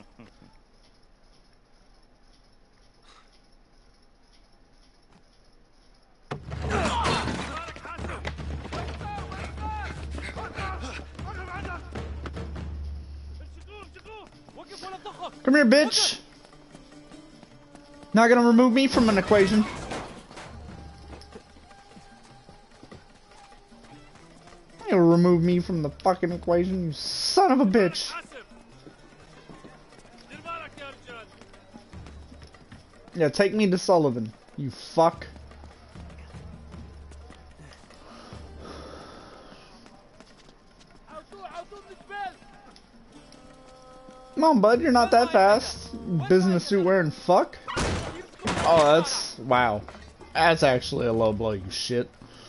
Come here, bitch. Not gonna remove me from an equation. You'll remove me from the fucking equation, you son of a bitch. Yeah, take me to Sullivan, you fuck. Come on, bud, you're not that fast. Business suit wearing fuck. Oh, that's... wow. That's actually a low blow, you shit.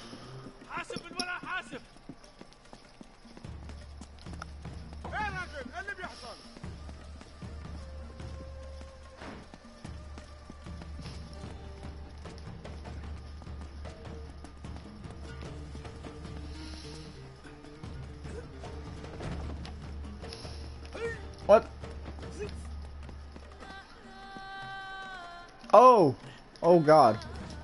What? Oh! Oh god.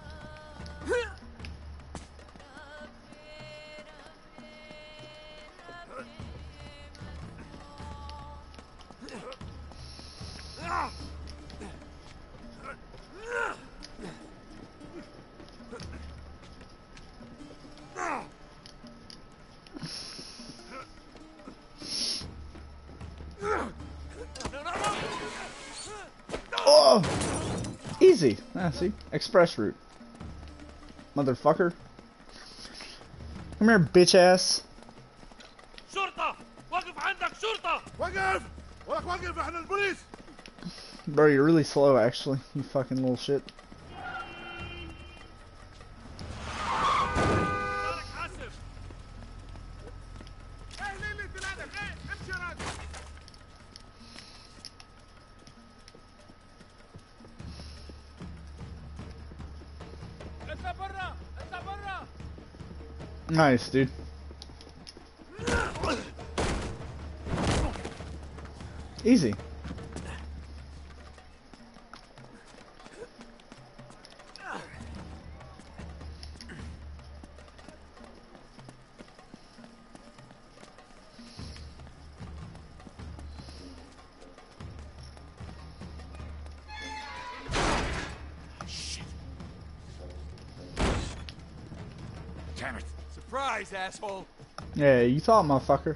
Oh! Easy. Ah, see? Express route. Motherfucker. Come here, bitch ass. شرطة! وقف عندك شرطة! وقف! وقف وقف احنا البوليس! Bro, you're really slow actually. You fucking little shit. Nice, dude. Easy. Damn it. Surprise, asshole. Yeah, you thought, motherfucker.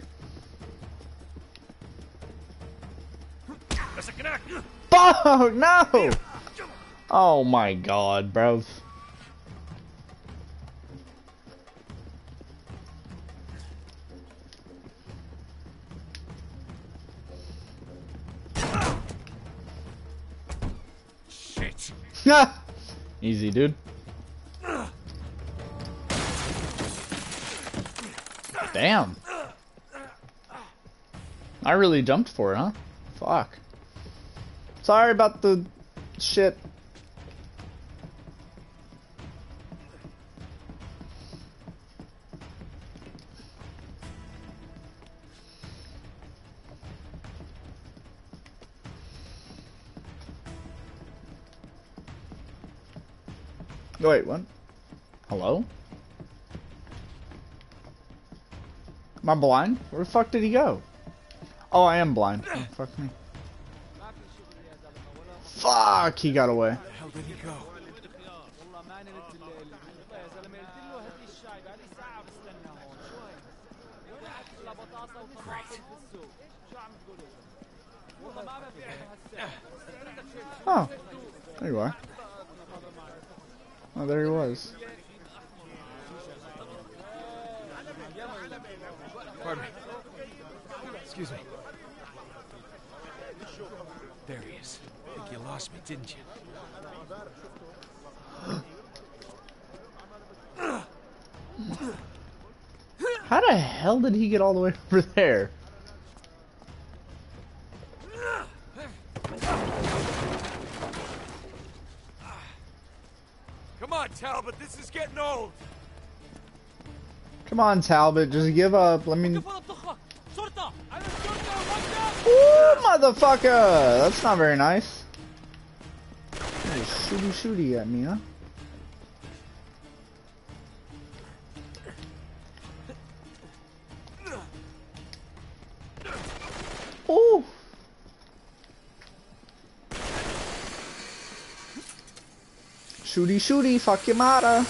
Fuck, no! Oh my god, bruv. Shit. Easy, dude. Damn. I really jumped for it, huh? Fuck. Sorry about the shit. Wait, what? Hello? Am I blind? Where the fuck did he go? Oh, I am blind. Oh, fuck me. Fuck, he got away. Where the hell did he go? Great. Oh, there you are. Oh, there he was. Pardon me. Excuse me. There he is. I think you lost me, didn't you? How the hell did he get all the way over there? Come on, Talbot, this is getting old. Come on, Talbot, just give up. Let me... Ooh, motherfucker! That's not very nice. Hey, shooty shooty at me, huh? Ooh! Shooty shooty, fuck your mata.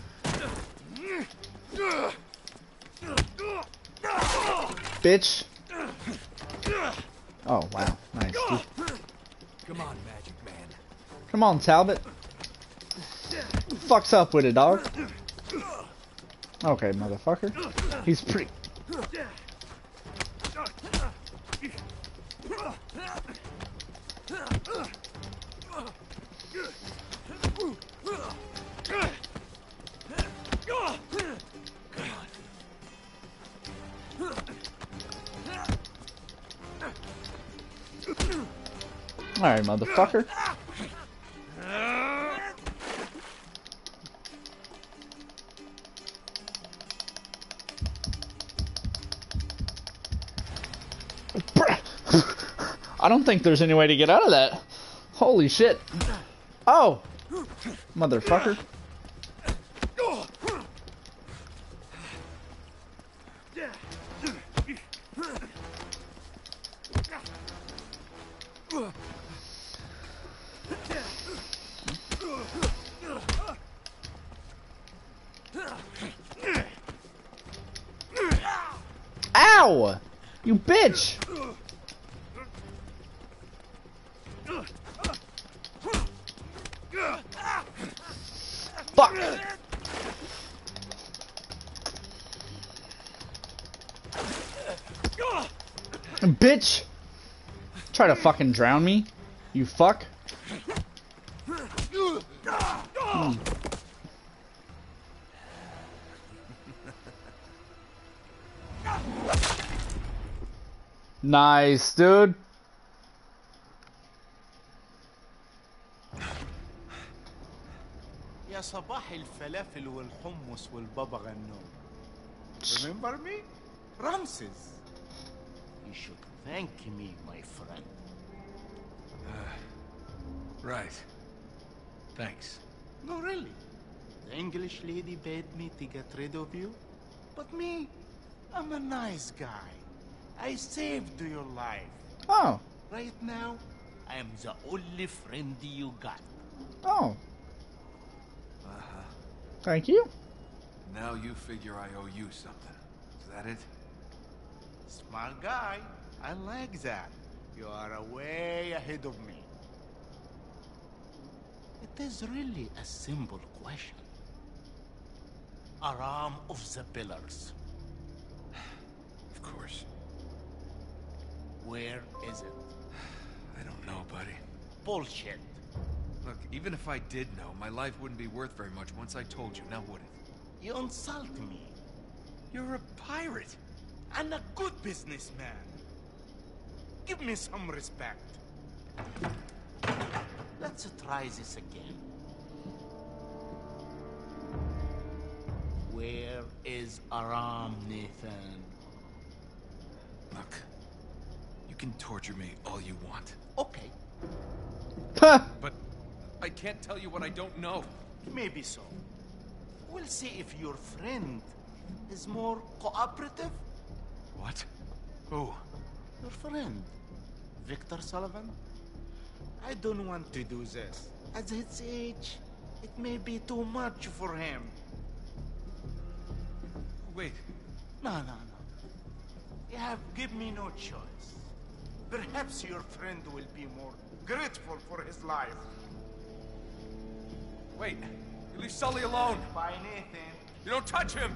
Bitch. Oh, wow. Nice. Dude. Come on, Magic Man. Come on, Talbot. Fuck's up with it, dog. Okay, motherfucker. He's pretty... Alright, motherfucker. I don't think there's any way to get out of that. Holy shit. Oh! Motherfucker. Ow! You bitch! Fuck! Bitch! Try to fucking drown me, you fuck. Hmm. Nice, dude. يا صباح الفلافل والحمص والبابا غنوج. Remember me? Ramses. You should thank me, my friend. Uh, right. Thanks. No, really. The English lady bade me to get rid of you. But me, I'm a nice guy. I saved your life. Oh. Right now, I am the only friend you got. Oh. Uh-huh. Thank you. Now you figure I owe you something. Is that it? Smart guy. I like that. You are way ahead of me. It is really a simple question. Aram of the Pillars. Of course. Where is it? I don't know, buddy. Bullshit. Look, even if I did know, my life wouldn't be worth very much once I told you, now would it? You insult me. You're a pirate. And a good businessman. Give me some respect. Let's try this again. Where is Aram, Nathan? Look, you can torture me all you want. Okay, But I can't tell you what I don't know. maybe so. We'll see if your friend is more cooperative. What? Who? Your friend, Victor Sullivan. I don't want to do this. At his age, it may be too much for him. Wait. No, no, no. You have given me no choice. Perhaps your friend will be more grateful for his life. Wait. You leave Sully alone. Bye, Nathan. You don't touch him.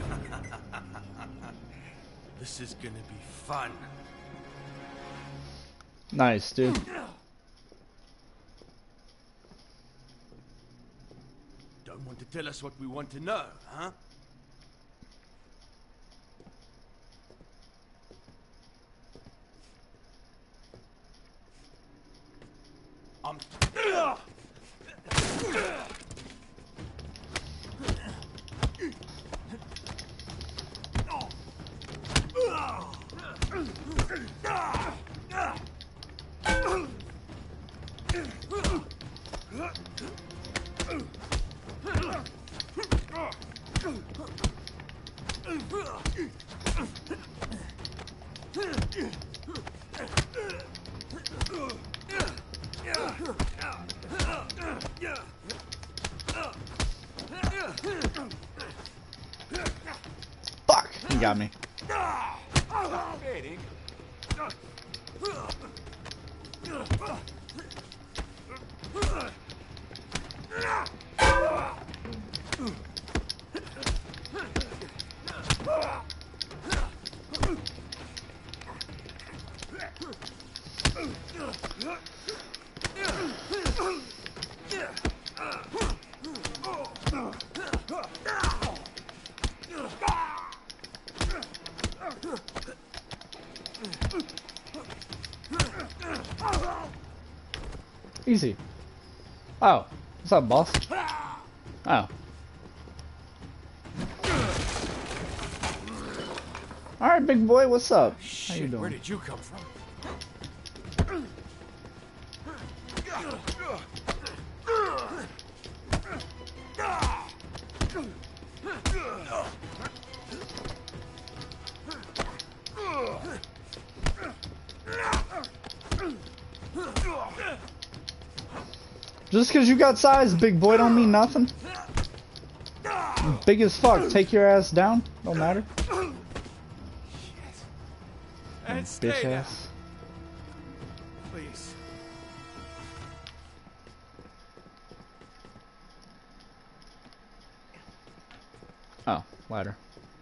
This is gonna be fun. Nice, dude. Don't want to tell us what we want to know, huh? I'm... Fuck! He got me. Easy. Oh, what's up, boss? Oh. Alright, big boy, what's up? Shit, How you doing? where did you come from? Just because you got size, big boy, don't mean nothing. You big as fuck. Take your ass down. Don't matter. And stay Bitch down. ass. Please. Oh, ladder.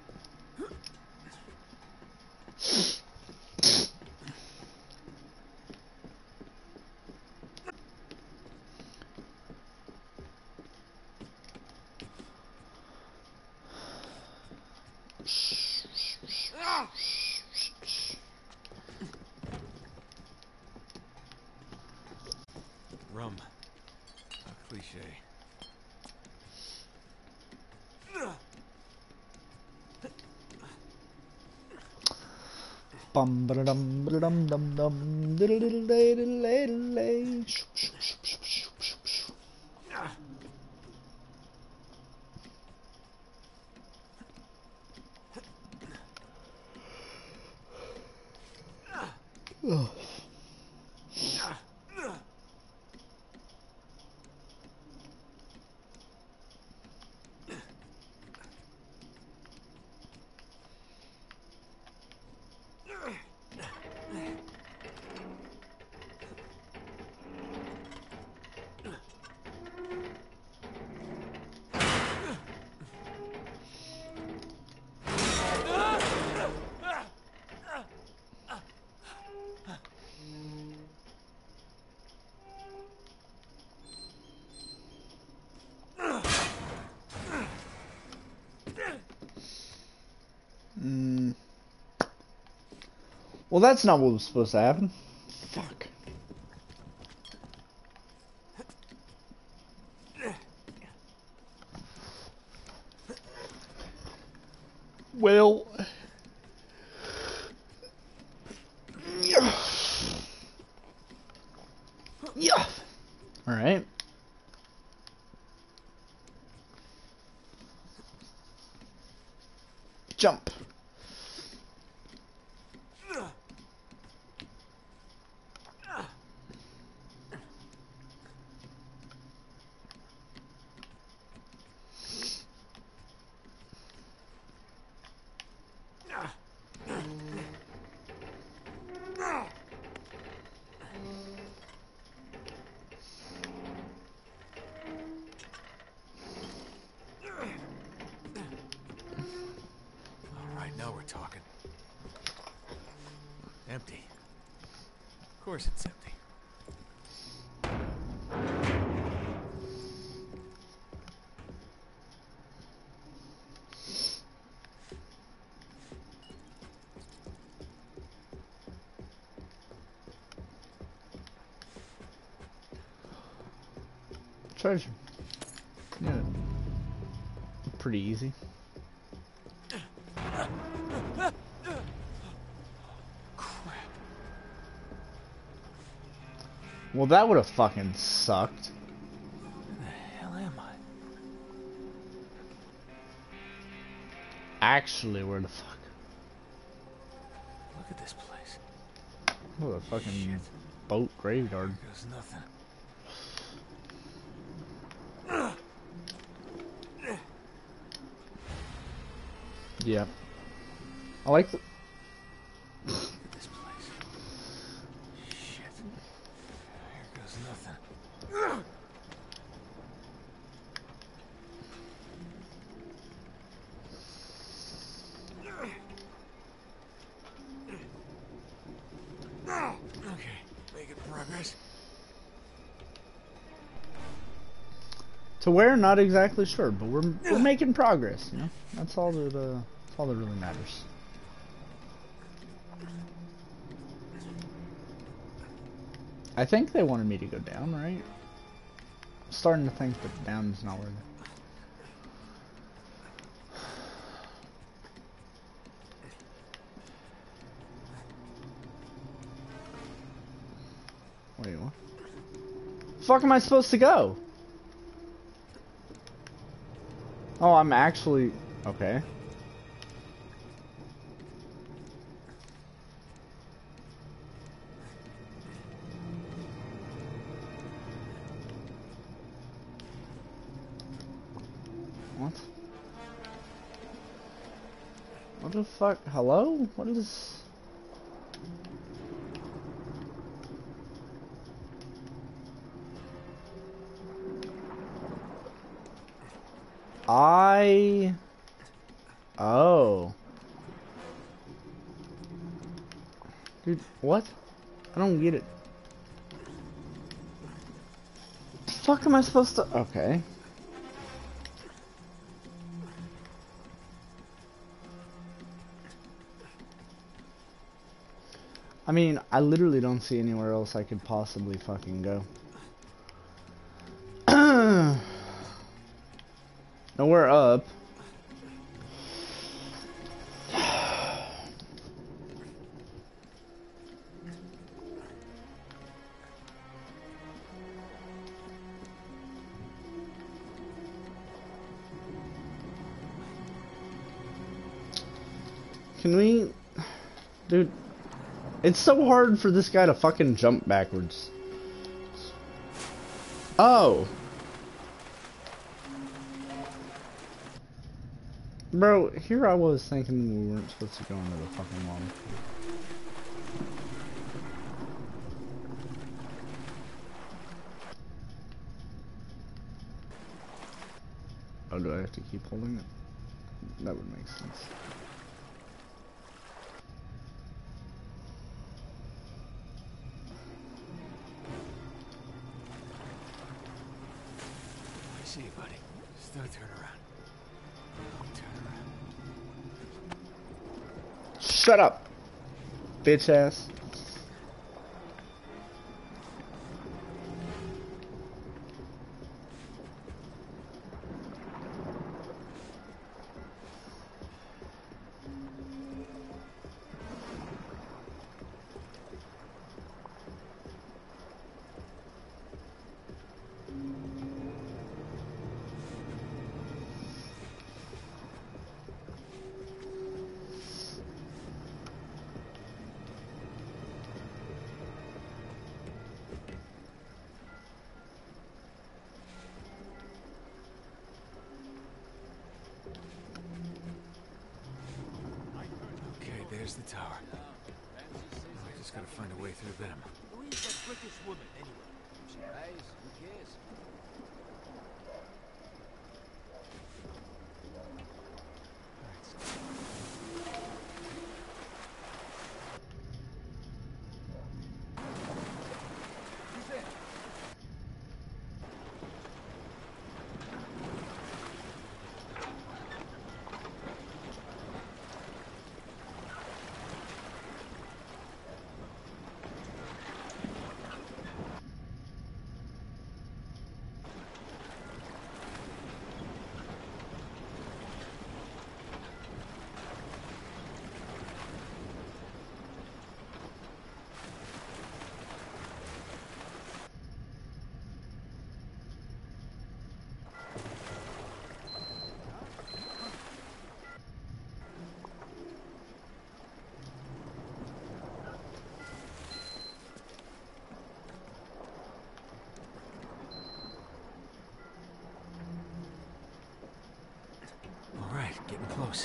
Rum. A cliche. Bum ba dum ba dum dum dum diddle diddle day diddle day diddle day. Ugh. Well, that's not what was supposed to happen. Fuck. Well. Yeah. Yeah. All right. Jump. Now we're talking. Empty. Of course it's empty. Treasure. Yeah. Pretty easy. Well, that would have fucking sucked. Where the hell am I? Actually, where the fuck? Look at this place. What a fucking Shit. boat graveyard. There's nothing. Yeah. I like the... Look at this place. Shit. Here goes nothing. Okay, making progress. To where, not exactly sure, but we're we're making progress. You know, that's all that uh, that's all that really matters. I think they wanted me to go down, right? I'm starting to think that down is not where they... Wait, what? The fuck am I supposed to go? Oh, I'm actually... Okay. What? What the fuck? Hello? What is... I... Oh. Dude, what? I don't get it. The fuck am I supposed to... Okay. I mean, I literally don't see anywhere else I could possibly fucking go. Nowhere up. Can we... Dude, it's so hard for this guy to fucking jump backwards. Oh. Bro, here I was thinking we weren't supposed to go into the fucking water. Oh, do I have to keep holding it? That would make sense. I see you, buddy. Just don't turn around. Turn around. Shut up! bitch ass. There's the tower. I just gotta find a way through them. Who is that British woman, anyway? If she dies, who cares? Who's there? All right, getting close.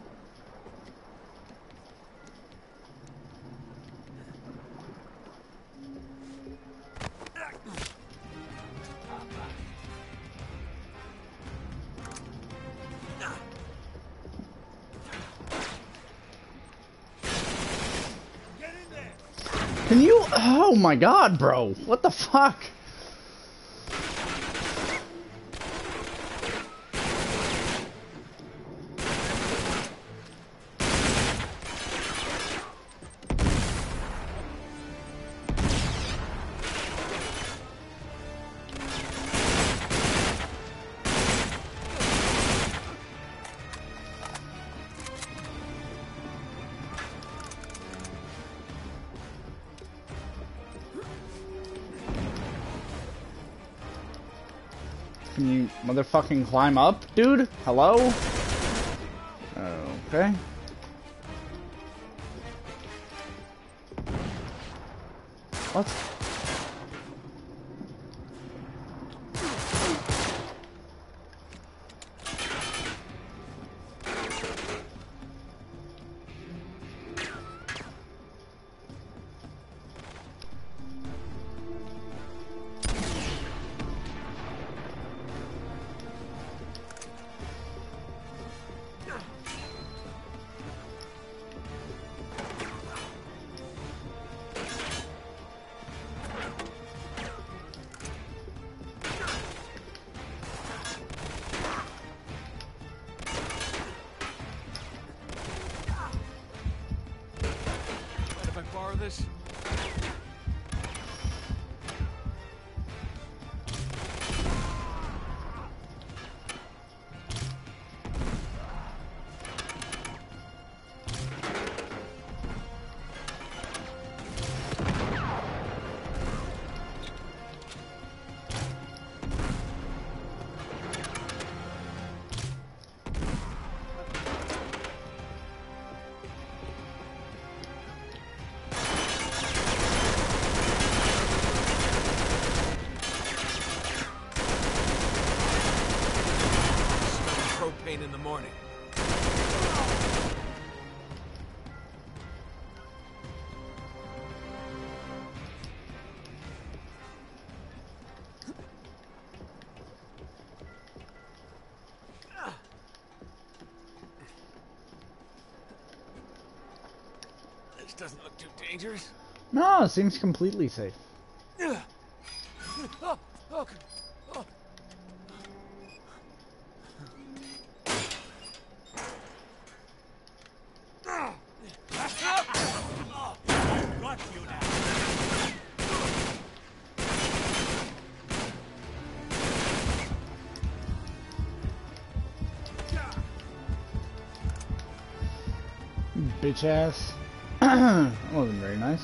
Can you? Oh my god, bro. What the fuck? Can you motherfucking climb up, dude? Hello? Okay. What? Borrow this? Propane in the morning. This doesn't look too dangerous. No, it seems completely safe. Oh, oh, oh. bitch ass. That wasn't very nice.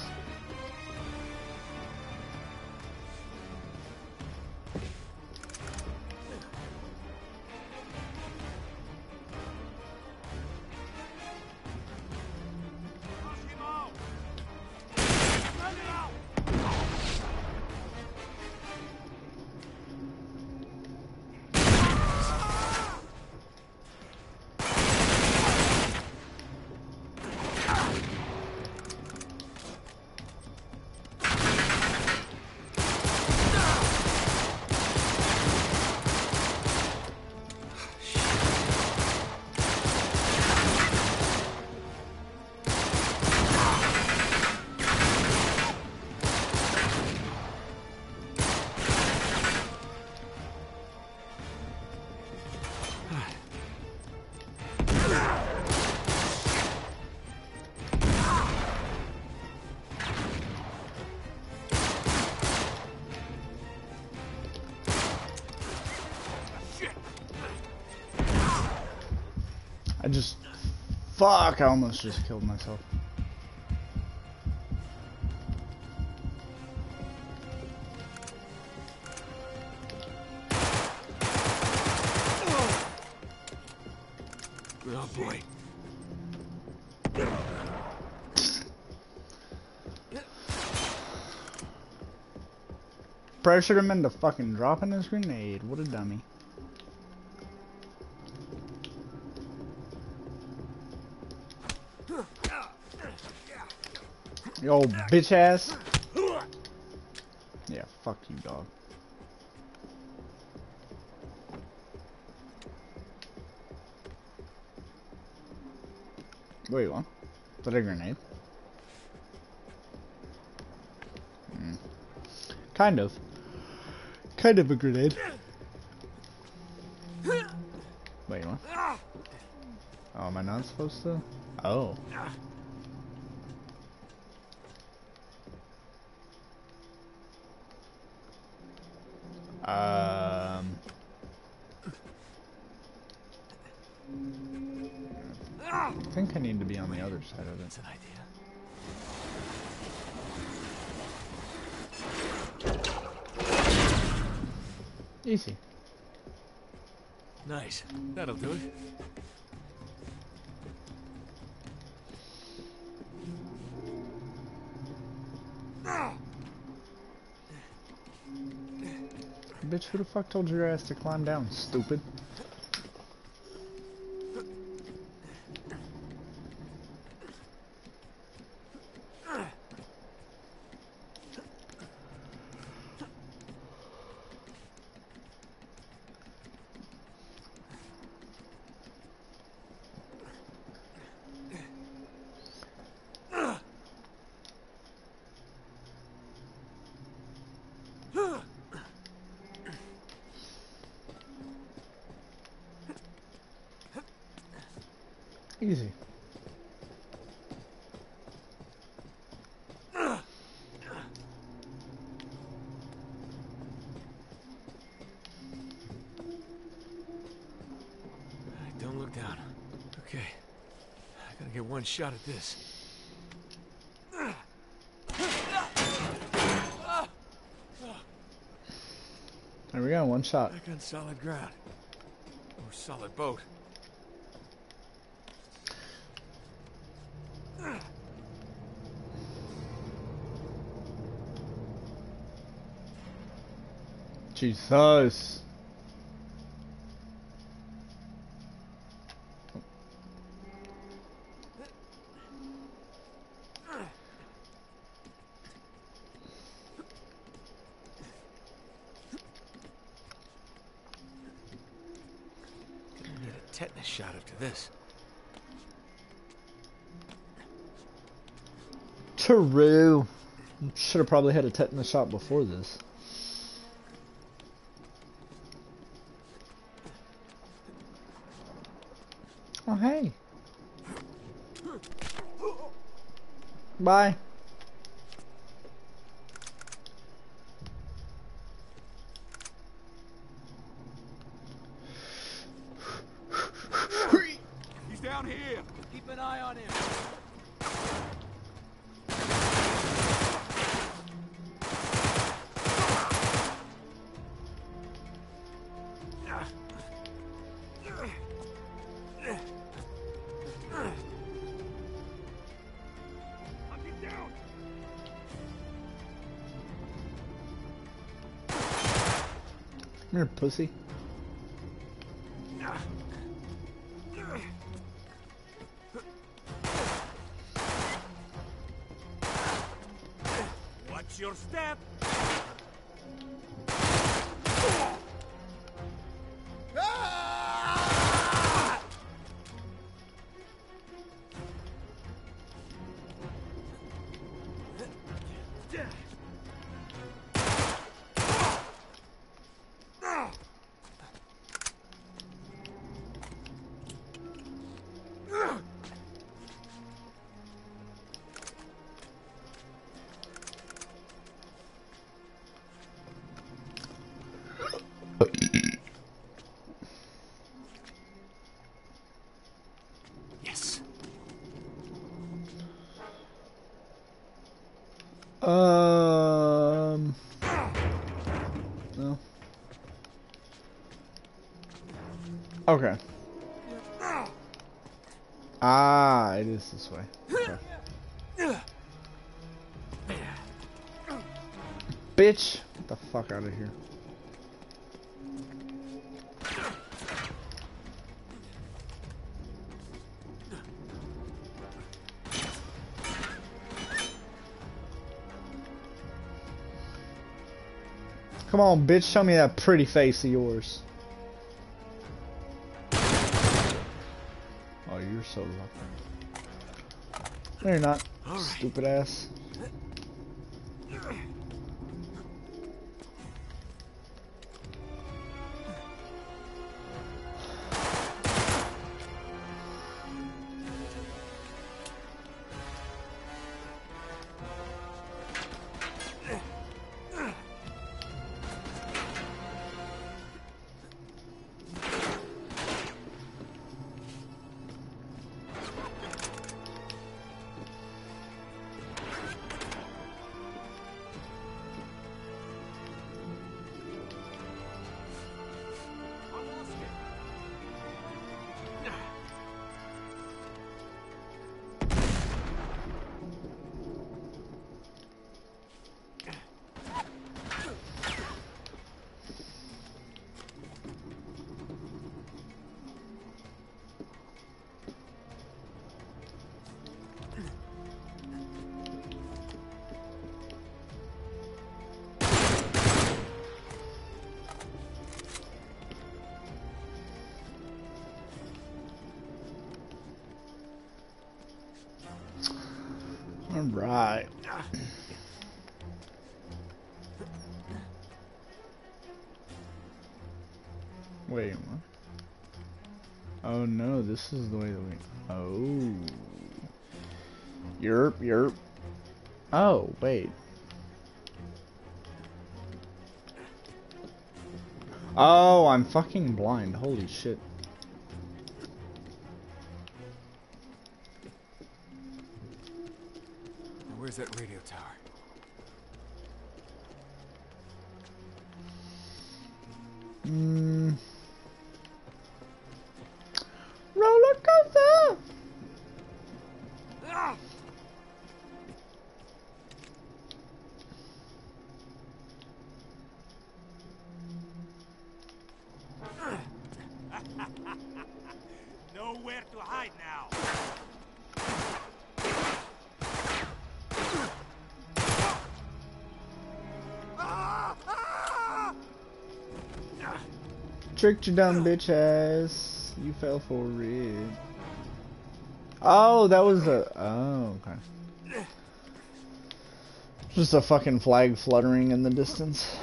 I just... Fuck, I almost just killed myself. Oh boy. Pressured him into fucking dropping his grenade. What a dummy. Yo, bitch ass. Yeah, fuck you, dog. Wait, what? Is that a grenade? Mm. Kind of. Kind of a grenade. Wait, what? Oh, am I not supposed to? Oh. Um. I think I need to be on the other side of it. That's an idea. Easy. Nice. That'll do it. Bitch, who the fuck told your ass to climb down, stupid? Easy. Don't look down. Okay. I gotta get one shot at this. There we go, one shot. Back on solid ground. Or solid boat. Jesus. Gonna need a tetanus shot after this. True. Should have probably had a tetanus shot before this. Oh, hey. Bye. He's down here. Keep an eye on him. here, pussy. Watch your step. Yes. Um. No. Okay. Ah, it is this way. Okay. Bitch! Get the fuck out of here. Come on, bitch, show me that pretty face of yours. Oh, you're so lucky. No, you're not. Right. Stupid ass. All right. Wait, what? Oh no, this is the way that we... Oh. Yerp, yerp. Oh, wait. Oh, I'm fucking blind. Holy shit. Where's that radio tower? Hmm. Roller coaster! Ah! Nowhere to hide now. Tricked you dumb bitch ass. You fell for it. Oh, that was a... Oh, okay. Just a fucking flag fluttering in the distance.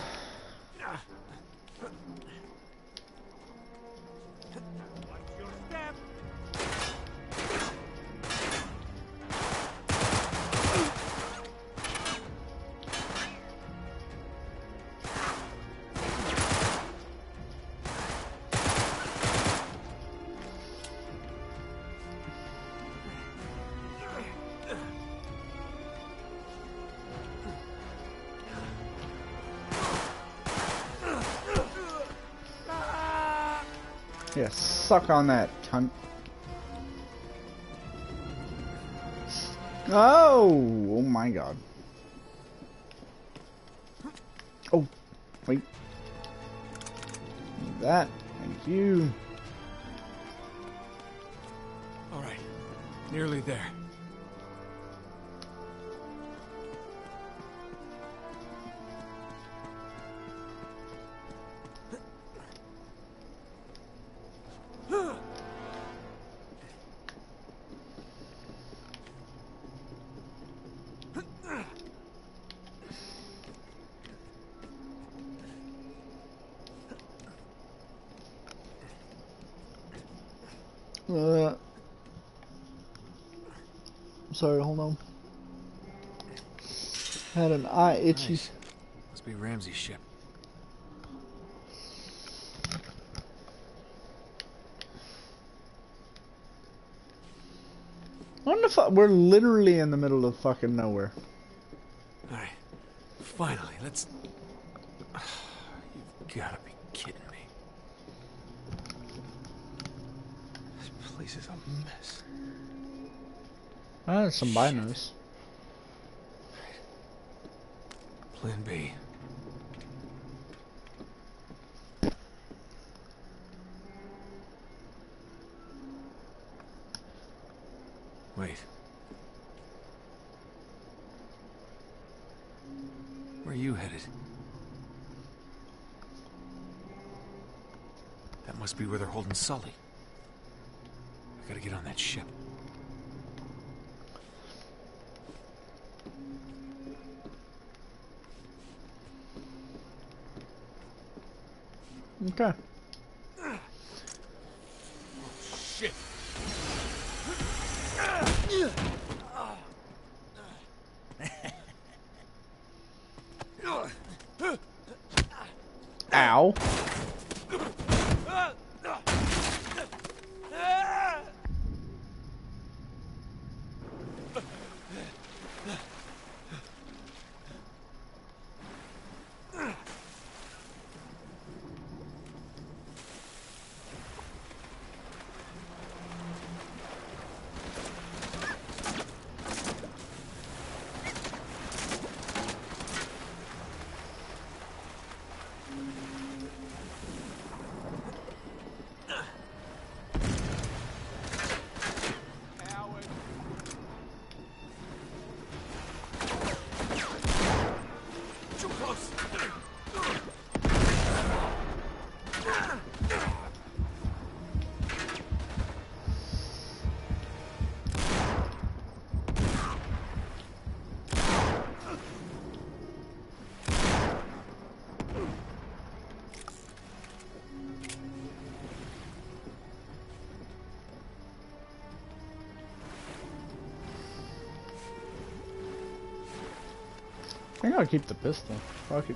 Yeah, suck on that, cunt. Oh! Oh my god. Oh, wait. Need that. Thank you. All right, nearly there. Uh, sorry, hold on. Had an eye itchy. Nice. Must be Ramsey's ship. What the fuck? We're literally in the middle of fucking nowhere. Alright. Finally, let's... You've gotta be kidding me. This place is a mess. Ah, some binos. Plan B. Wait. Where are you headed? That must be where they're holding Sully. I gotta get on that ship. Okay. Shit. Ow. I think I'll keep the pistol. Fuck it.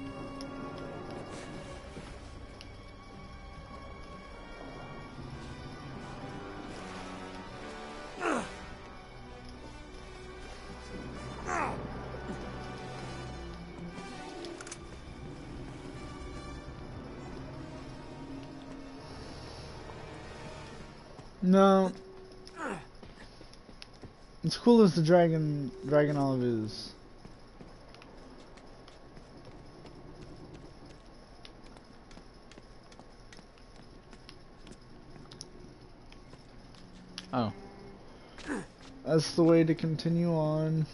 No. As cool as the dragon dragon olive is. Oh. That's the way to continue on.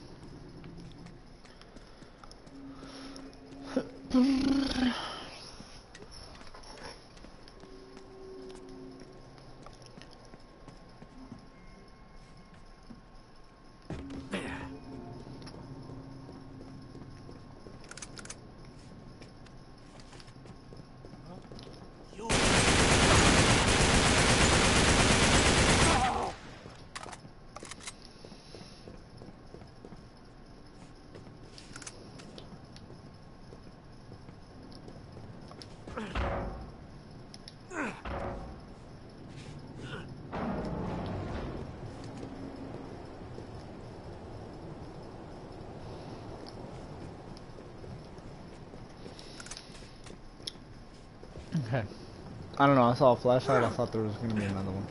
Okay. I don't know, I saw a flashlight, I thought there was gonna be another one.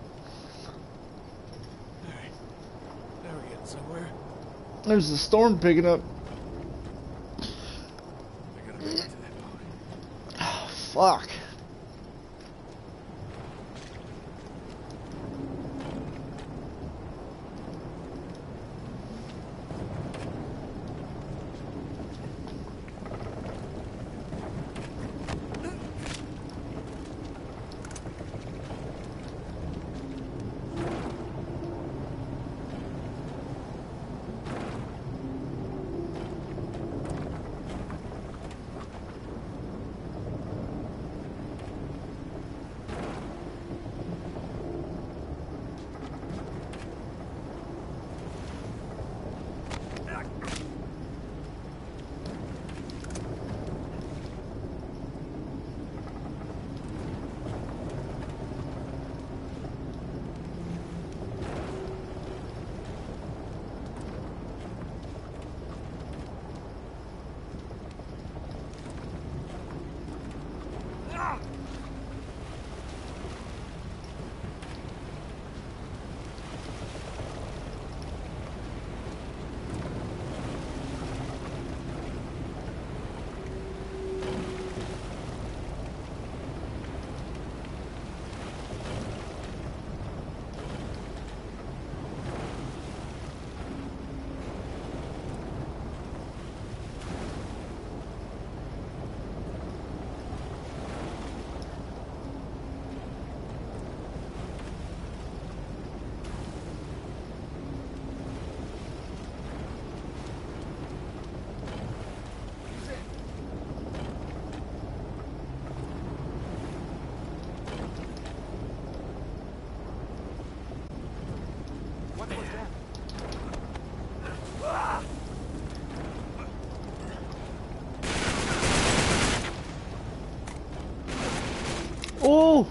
Alright. Now we're getting somewhere. There's a storm picking up. I gotta make it to that boat. Oh, Fuck. Oh!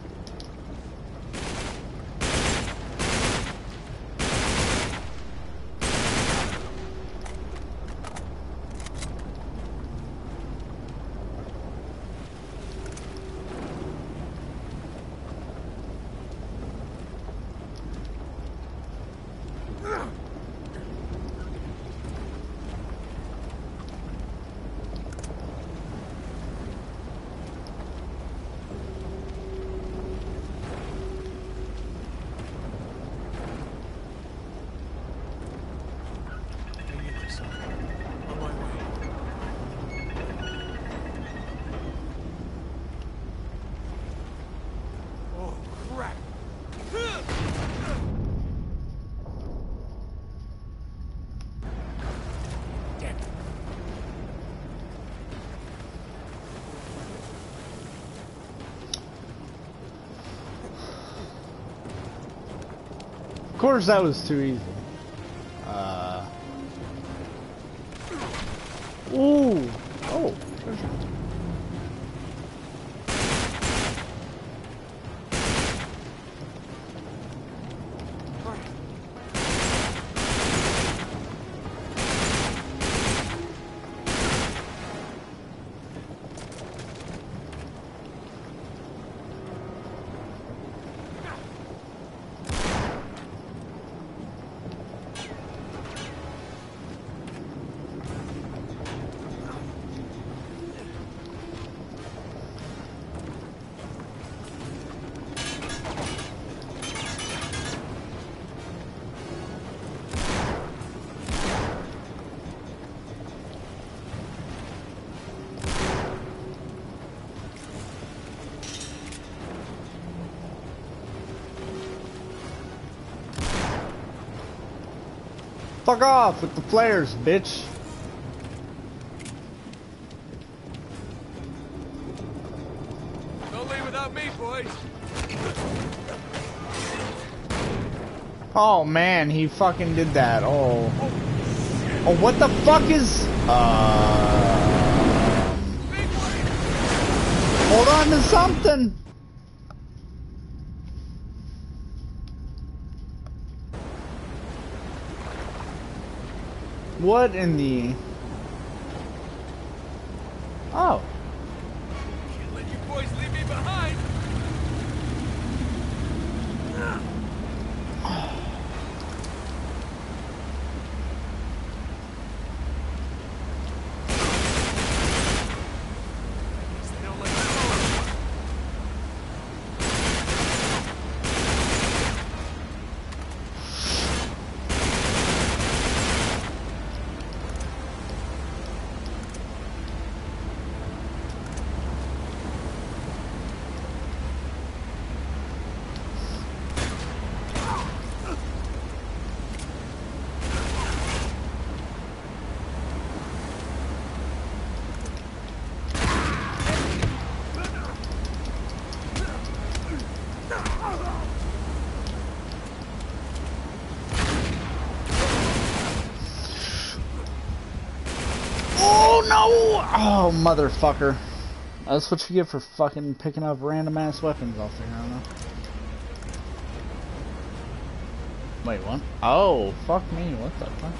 Of course, that was too easy. Uh. Ooh. Oh. Treasure. Fuck off with the flares, bitch. Don't leave without me, boys. Oh man, he fucking did that. Oh. Oh, what the fuck is... Uh... Hold on to something. What in the... Oh. Can't let you boys leave me behind. They don't let me go. Oh, motherfucker. That's what you get for fucking picking up random ass weapons off there, I don't know. Wait, what? Oh, fuck me, what the fuck?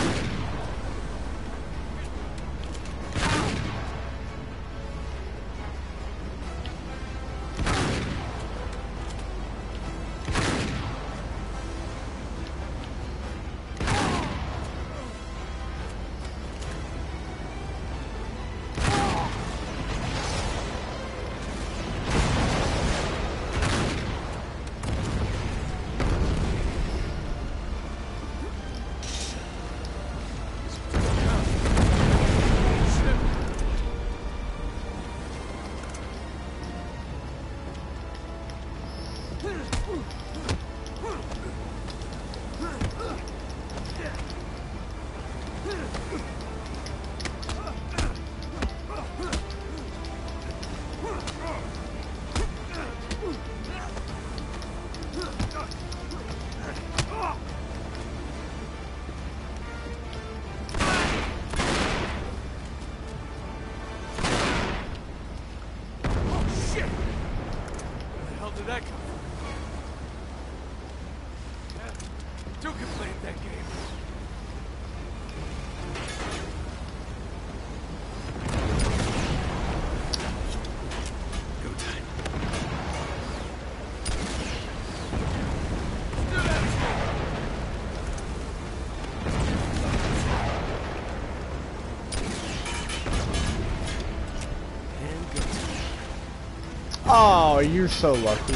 Oh, you're so lucky.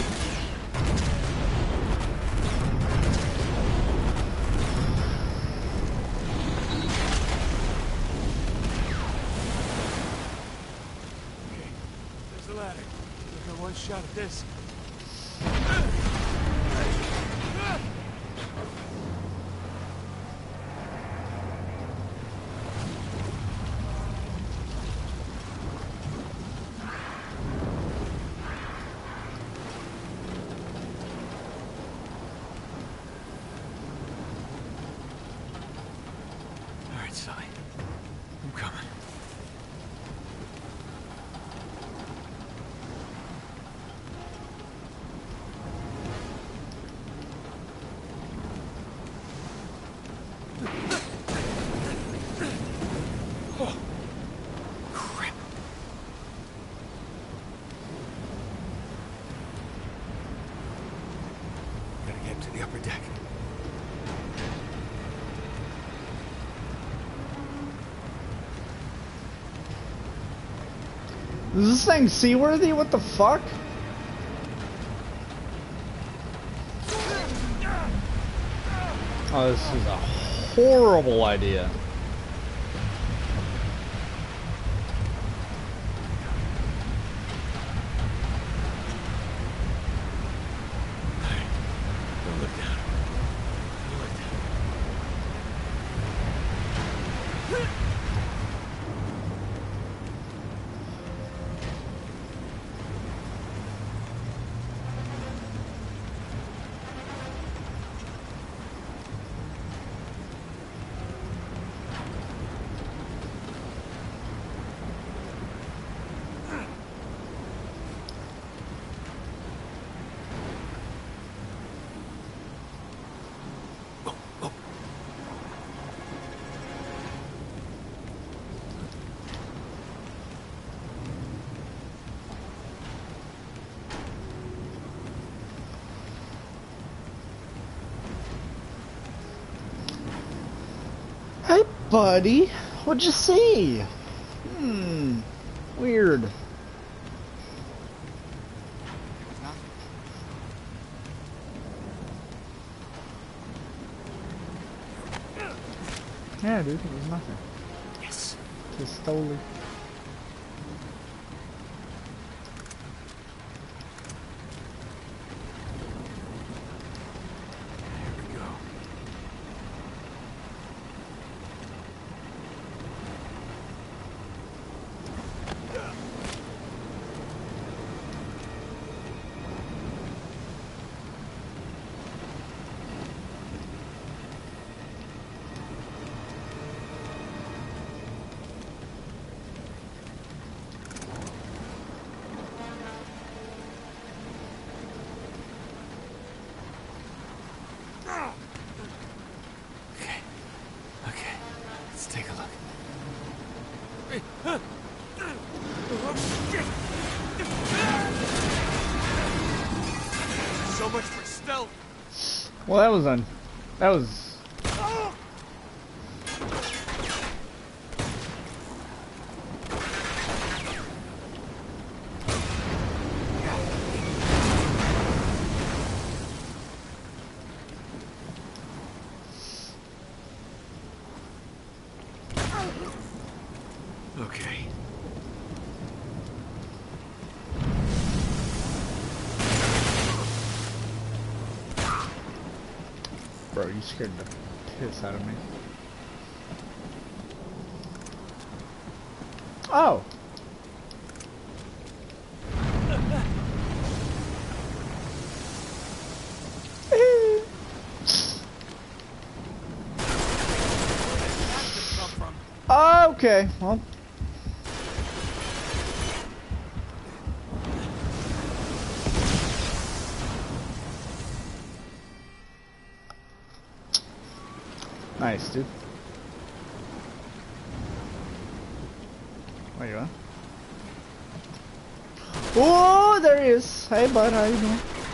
Okay, there's a ladder. We've got one shot at this. To the upper deck. Is this thing seaworthy? What the fuck? Oh, this is a horrible idea. Hey, buddy. What'd you see? Hmm. Weird. Yeah, dude, it was nothing. Yes. Just totally. take a look. So much for stealth. Well, that was un. That was. Okay. Bro, you scared the piss out of me. Oh! Okay, well. Nice, dude. Where you at? Oh, there he is. Hey, bud, how you doing?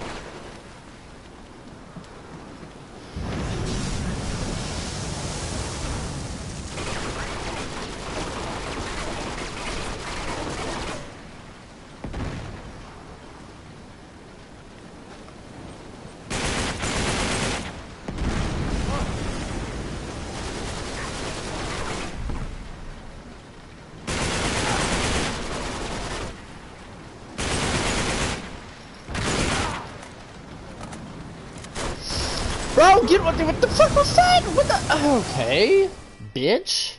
Bro, get what the, what the fuck was that? What the? Okay, bitch.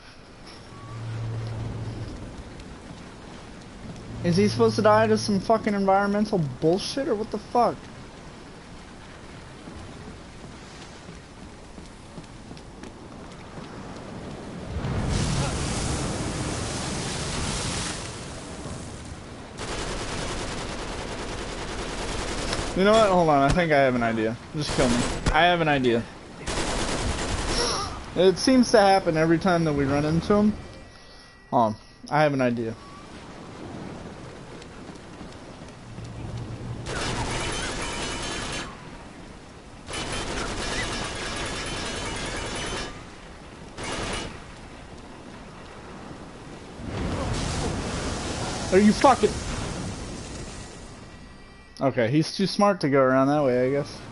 Is he supposed to die to some fucking environmental bullshit or what the fuck? You know what? Hold on. I think I have an idea. Just kill me. I have an idea. It seems to happen every time that we run into him. Hold on. I have an idea. Are you fucking... Okay, he's too smart to go around that way, I guess.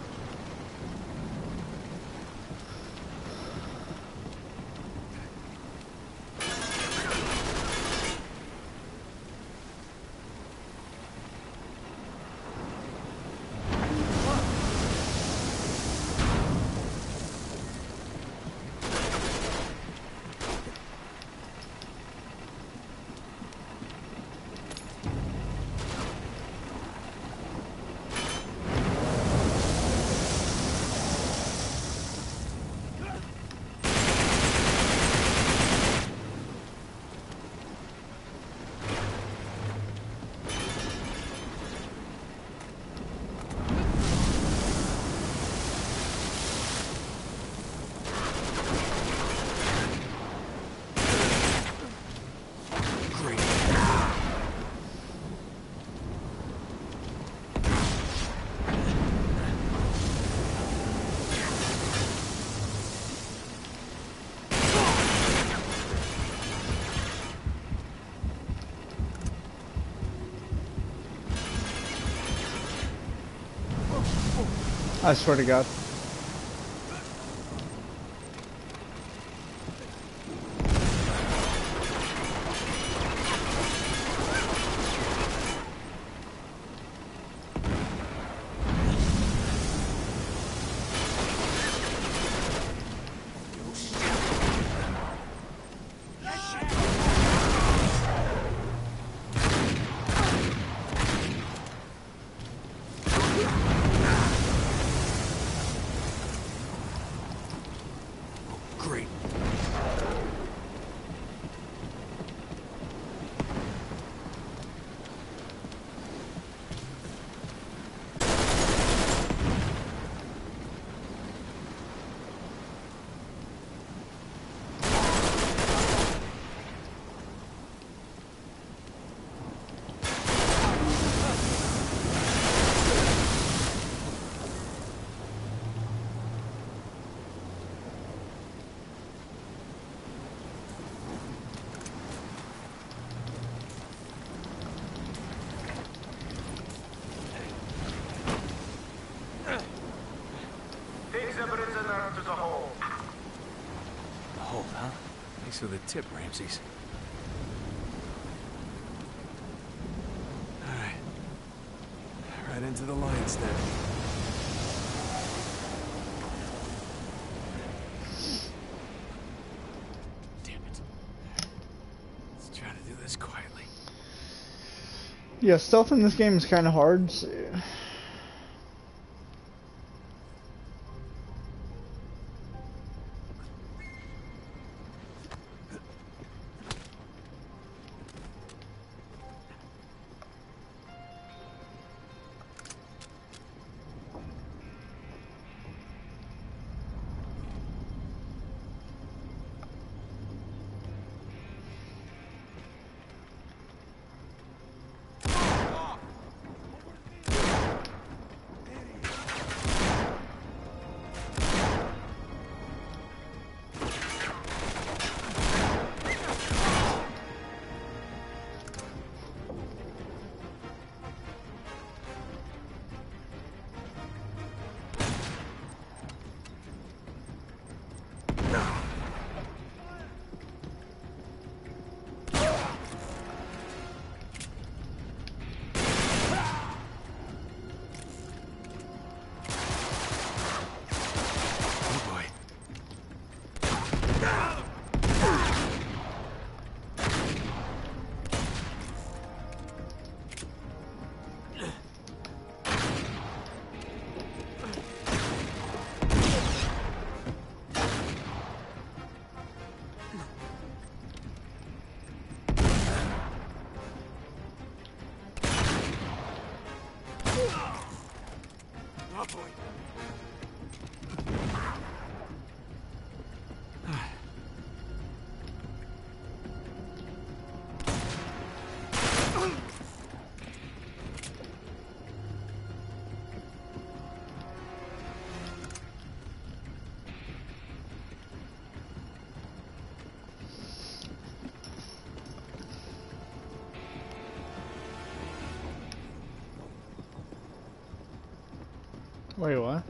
I swear to God. cold, huh? Thanks for the tip, Ramses. All right. Right into the lion's den. Damn it. Let's try to do this quietly. Yeah, stealth in this game is kind of hard. So. Wait, what?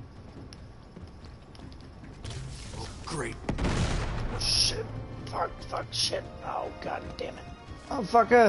Oh, great. Oh, shit. Fuck, fuck, shit. Oh, god damn it. Oh, fucker.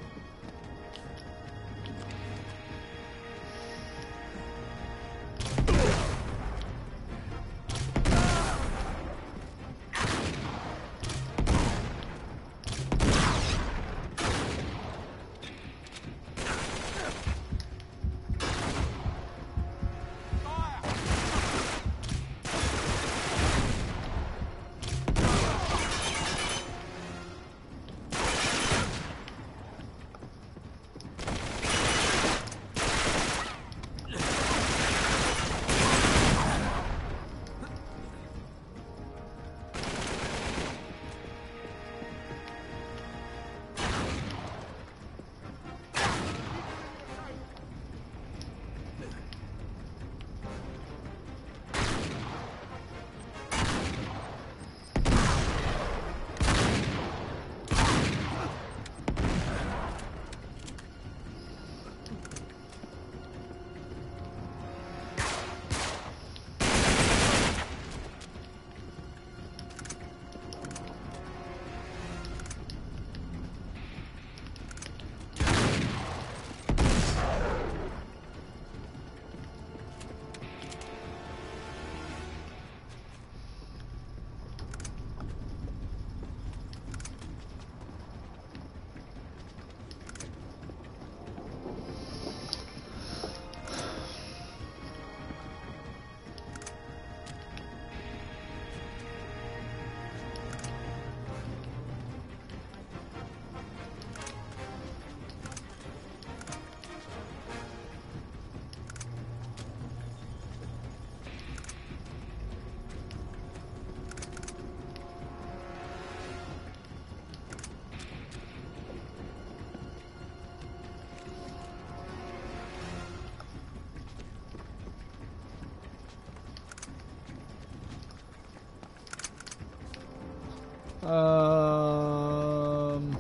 Um.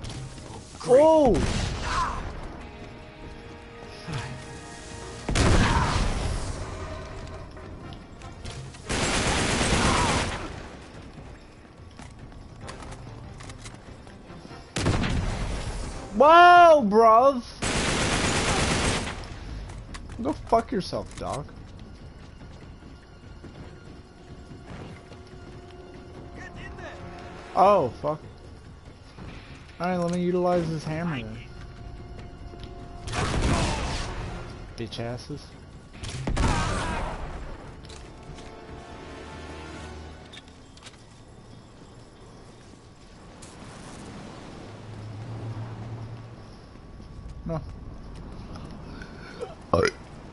Oh! Whoa, bruv! Go fuck yourself, dog. Oh, fuck. Alright, let me utilize this hammer then. Bitch asses. No. Alright.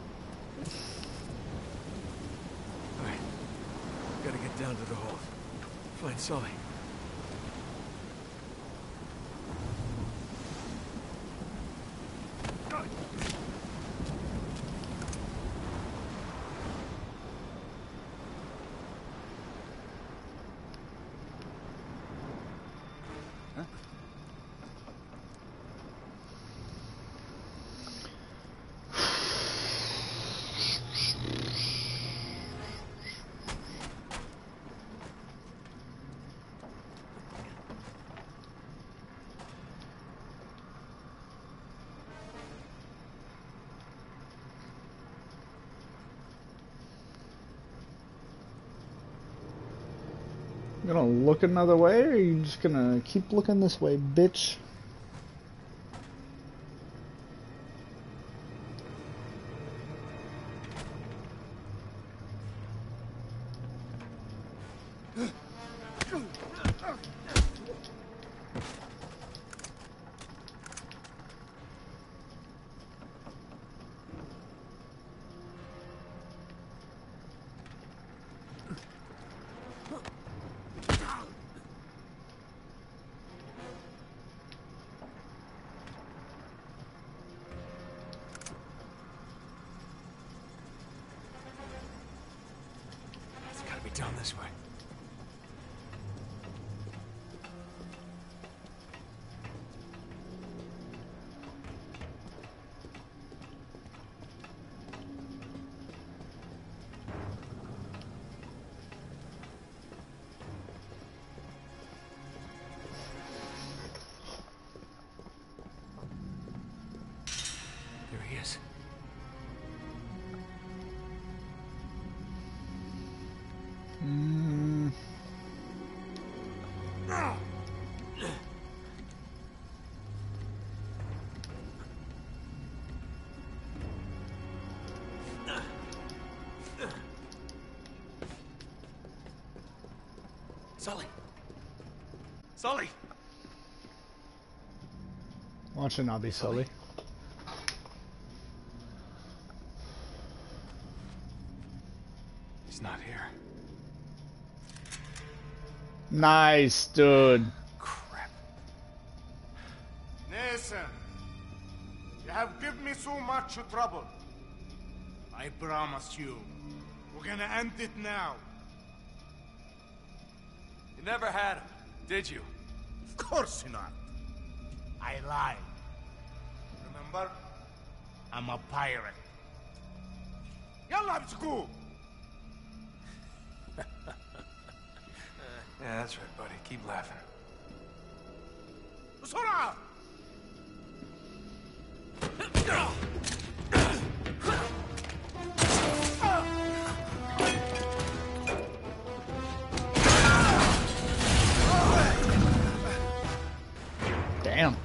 Gotta get down to the hall. Find Sully. You gonna look another way, or are you just gonna keep looking this way, bitch? Down this way. There he is. Mm. Sully. Sully. Watch it not be Sully. He's not here. Nice, dude. Crap. Nathan, you have given me so much trouble. I promise you, we're gonna end it now. You never had him, did you? Of course not. I lied. Remember? I'm a pirate. Yalla, bsku! Yeah, that's right, buddy. Keep laughing. بسرعة! Damn.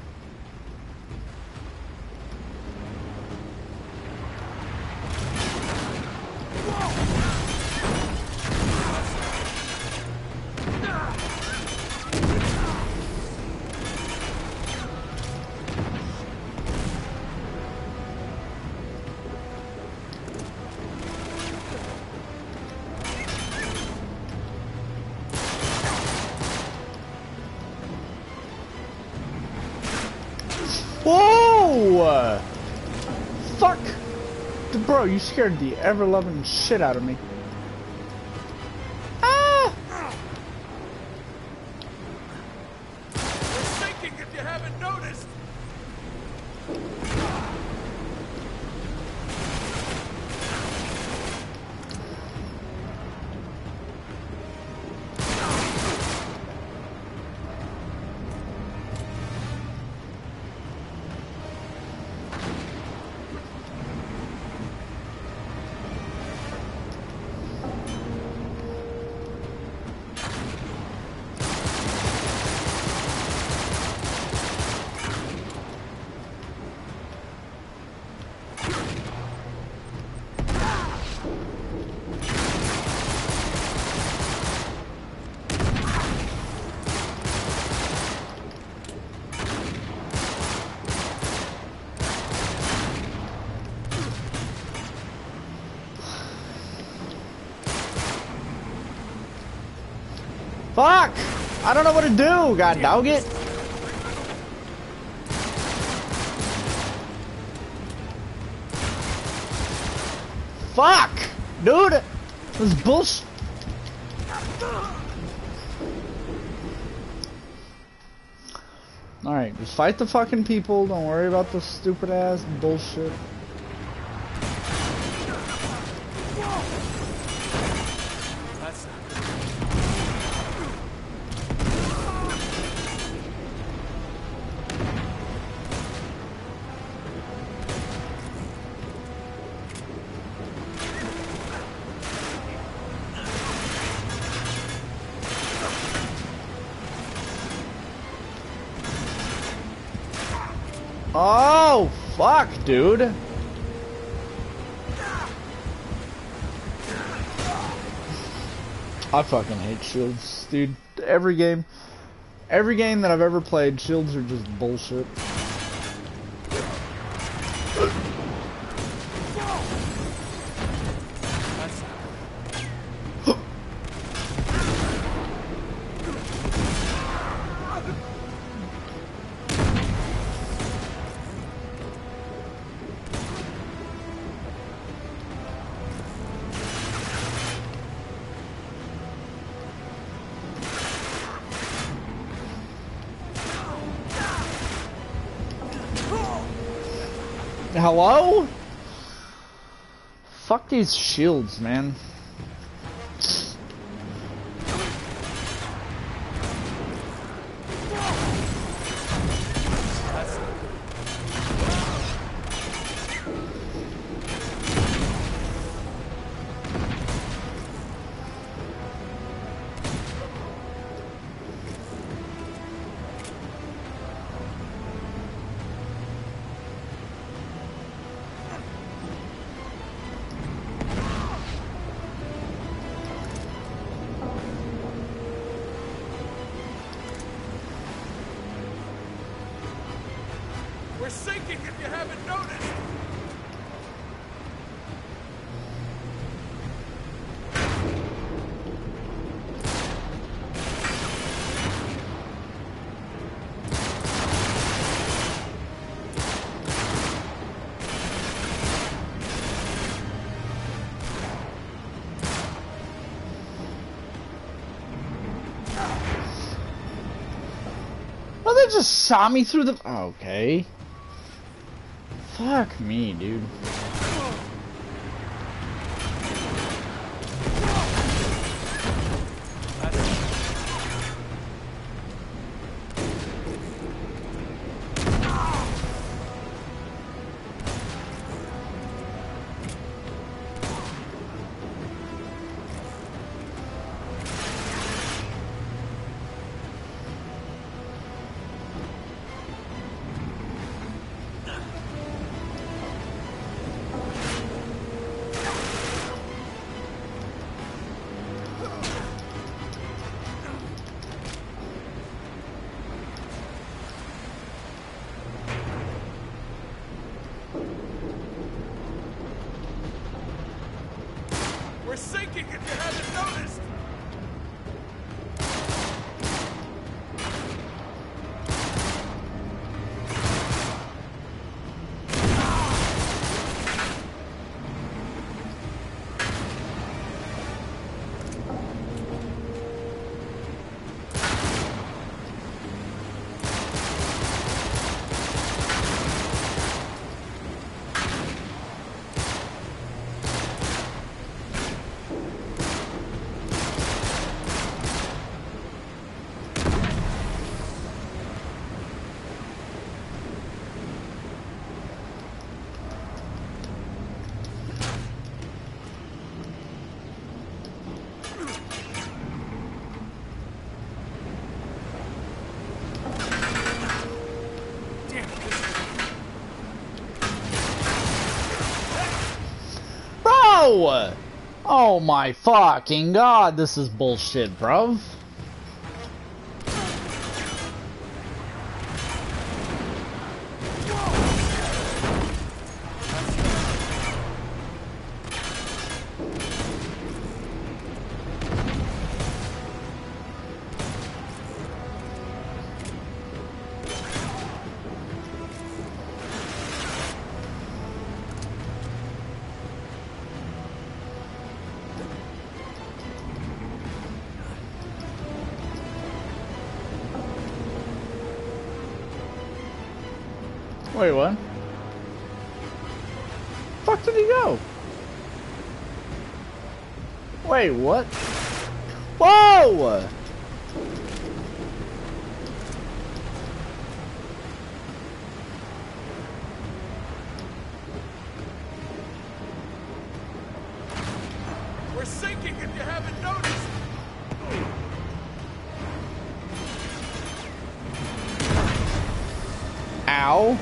Whoa! Fuck! Bro, you scared the ever-loving shit out of me. Ah! Thinking if you haven't noticed. Fuck! I don't know what to do, god dog it. Fuck! Dude! This is bullshit. Alright, just fight the fucking people. Don't worry about the stupid ass bullshit. Oh, fuck, dude. I fucking hate shields, dude. Every game, every game that I've ever played, shields are just bullshit. Hello? Fuck these shields, man. We're sinking if you haven't noticed! Oh, they just shot me through the... Okay. Fuck me, dude. We're sinking if you haven't noticed! Bro! Oh my fucking god, this is bullshit, bruv. Wait, what? Fuck did he go? Wait, what? Whoa! We're sinking if you haven't noticed. Ow.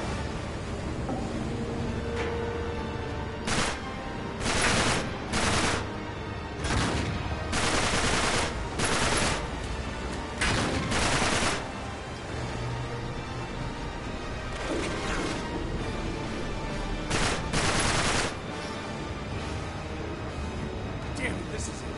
Damn it, this is it.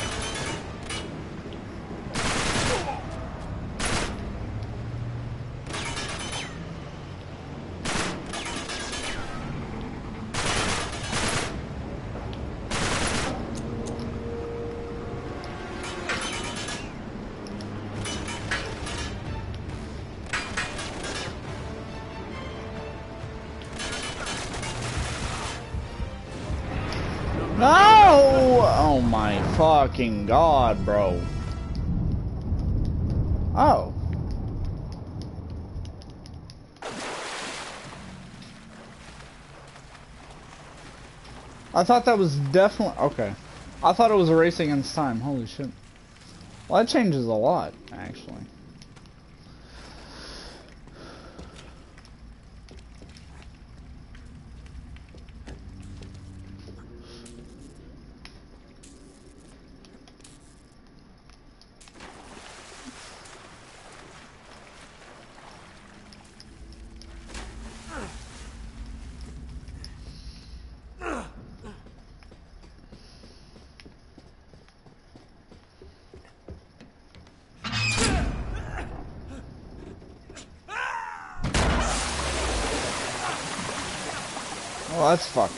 No! Oh my fucking god, bro. Oh. I thought that was definitely... Okay. I thought it was a race against time. Holy shit. Well, that changes a lot, actually. Well, that's fucked.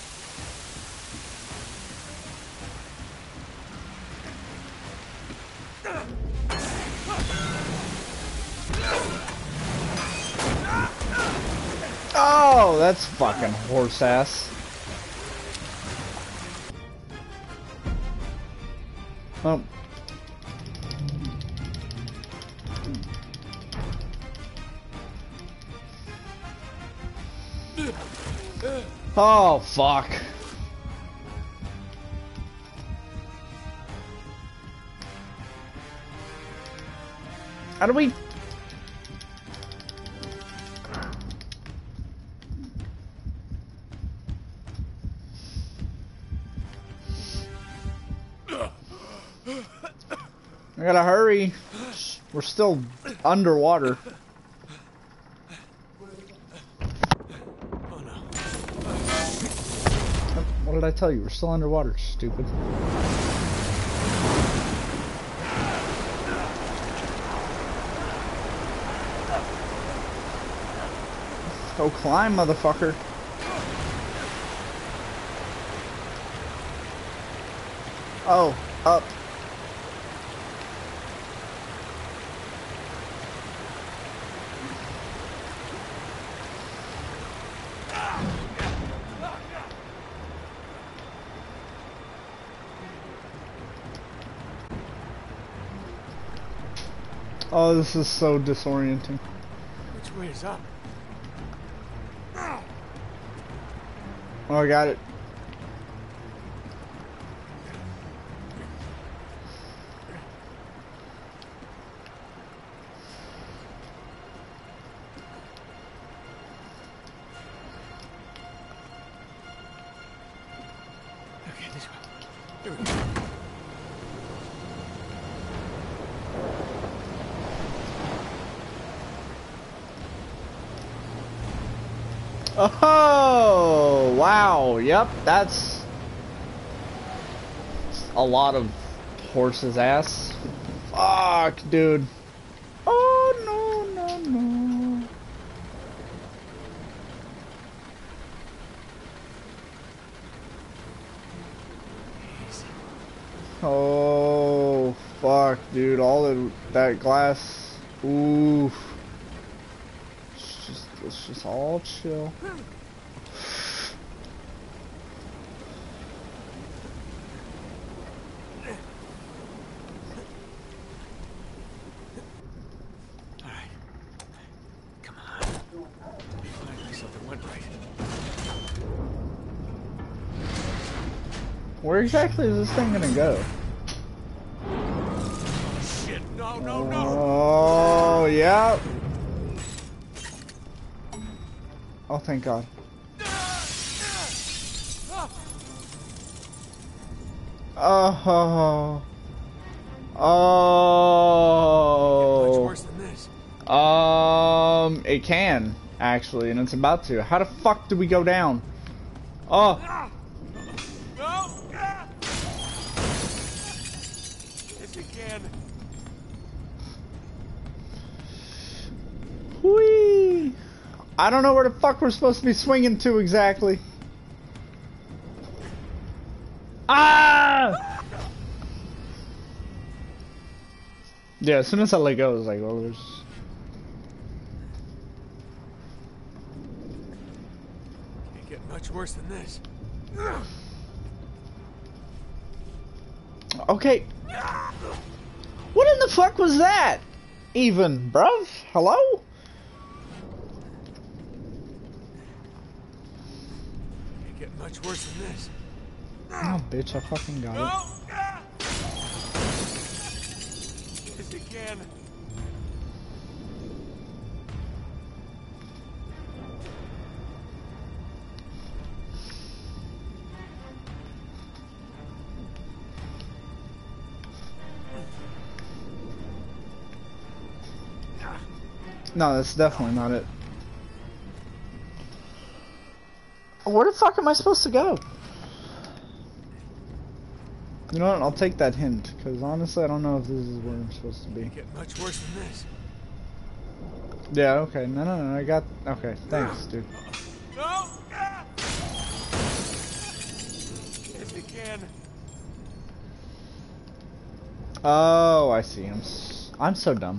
Oh, that's fucking horse ass. Oh. Oh, fuck. How do we... I gotta hurry. We're still underwater. What did I tell you? We're still underwater, stupid. Go climb, motherfucker. Oh, up. Oh, this is so disorienting. Which way is up? Oh, I got it. Okay, this way. Here we go. Oh, wow. Yep, that's a lot of horse's ass. Fuck, dude. Oh, no, no, no. Oh, fuck, dude. All of that glass. Oof. It's just let's just all chill. Alright. Come on. Finally something went right. Where exactly is this thing gonna go? Shit, no, no, no! Oh, yeah. Oh, thank God. Oh. Oh. Much worse than this. Um, it can, actually, and it's about to. How the fuck do we go down? Oh. No! Yes, you can. Whee! I don't know where the fuck we're supposed to be swinging to exactly. Ah! Yeah, as soon as I let go, it was like, well, there's... Can't get much worse than this. Okay. What in the fuck was that? Even, bruv? Hello? Can't get much worse than this. Oh, bitch, I fucking got No! it. Yes, you can. No, that's definitely not it. Where the fuck am I supposed to go? You know what? I'll take that hint, because honestly, I don't know if this is where I'm supposed to be. Can't get much worse than this. Yeah, okay. No, no, no, I got... Okay, thanks, dude. No! Yes, you can. Oh, I see. I'm, s I'm so dumb.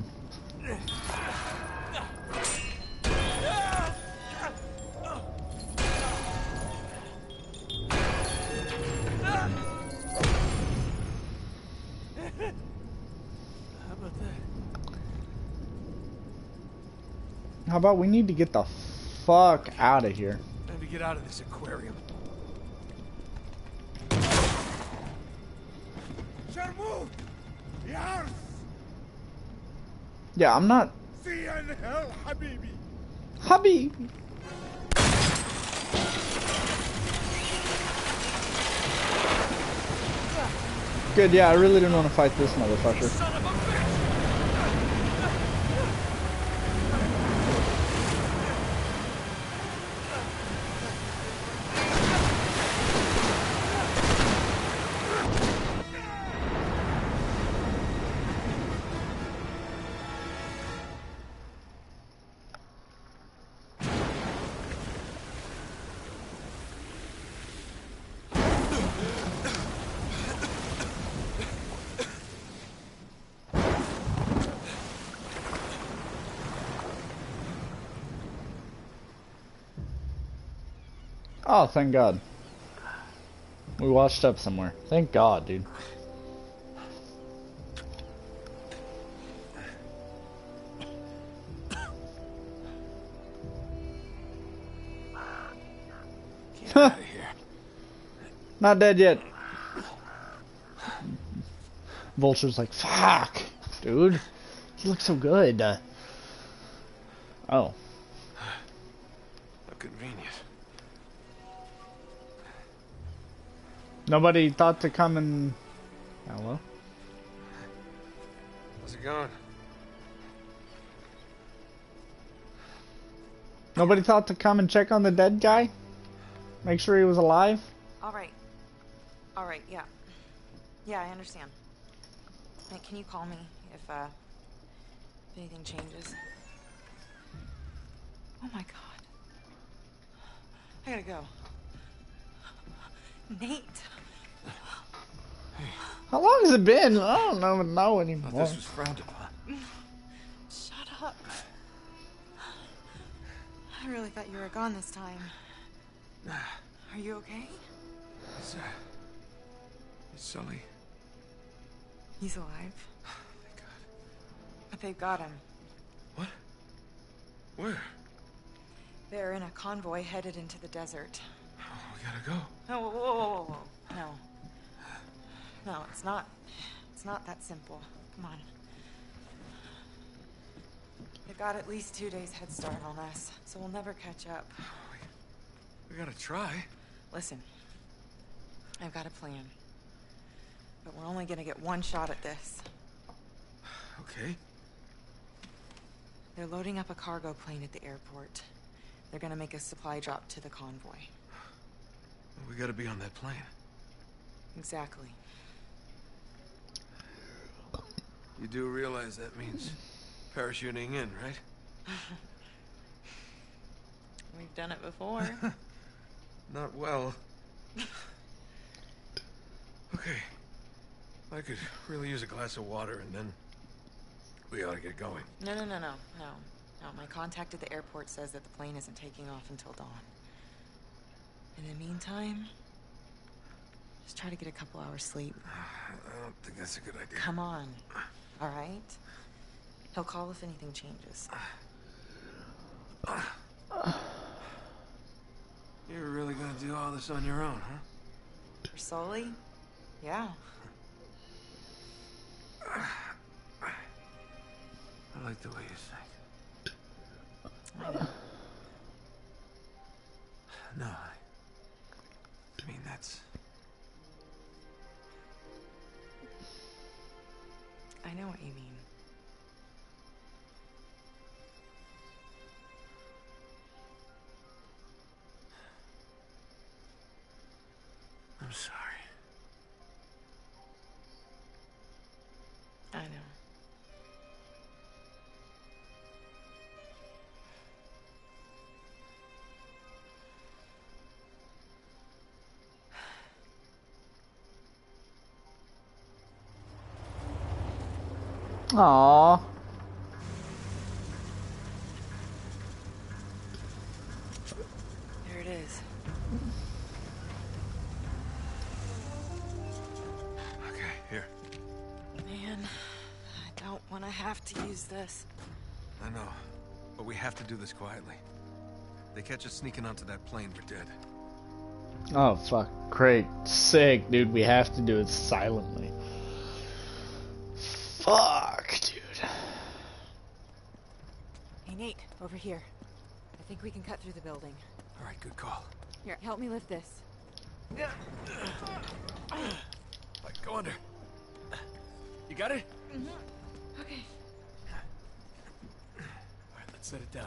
How about we need to get the fuck out of here? Time to get out of this aquarium. Sharmut! Yars! Yeah, I'm not... See you in hell, Habibi! Habibi! Good, yeah, I really didn't want to fight this motherfucker. Son of a bitch! Oh, thank God. We washed up somewhere. Thank God, dude. Get out of here. Not dead yet. Vulture's like, fuck, dude. He looks so good. Uh, oh. How convenient. Nobody thought to come and... Hello? How's it going? Nobody thought to come and check on the dead guy? Make sure he was alive? All right. All right, yeah. Yeah, I understand. Hey, can you call me if, uh, if anything changes? Oh my God. I gotta go. Nate. How long has it been? I don't know, know anymore. Thought this was frowned upon. Shut up. I really thought you were gone this time. Are you okay? Is, uh... Is Sully... He's alive. Thank God. But they've got him. What? Where? They're in a convoy headed into the desert. Oh, we gotta go. Oh, whoa, whoa, whoa, whoa, whoa. No. No, it's not... It's not that simple. Come on. They've got at least two days head start on us, so we'll never catch up. We, we gotta try. Listen. I've got a plan. But we're only gonna get one shot at this. Okay. They're loading up a cargo plane at the airport. They're gonna make a supply drop to the convoy. We gotta be on that plane. Exactly. You do realize that means parachuting in, right? We've done it before. Not well. Okay. I could really use a glass of water, and then we ought to get going. No, no, no, no, no. No, my contact at the airport says that the plane isn't taking off until dawn. In the meantime, just try to get a couple hours sleep. I don't think that's a good idea. Come on. All right? He'll call if anything changes. You're really gonna do all this on your own, huh? For Sully? Yeah. I like the way you think. I know. No, I... I mean, that's... I know what you mean. I'm sorry. I know. Aww. There it is. Okay, here. Man, I don't want to have to use this. I know, but we have to do this quietly. They catch us sneaking onto that plane, we're dead. Oh, fuck. Great. Sick, dude. We have to do it silently. Fuck, dude. Hey, Nate, over here. I think we can cut through the building. All right, good call. Here, help me lift this. Right, go under. You got it? Mm-hmm. Okay. All right, let's set it down.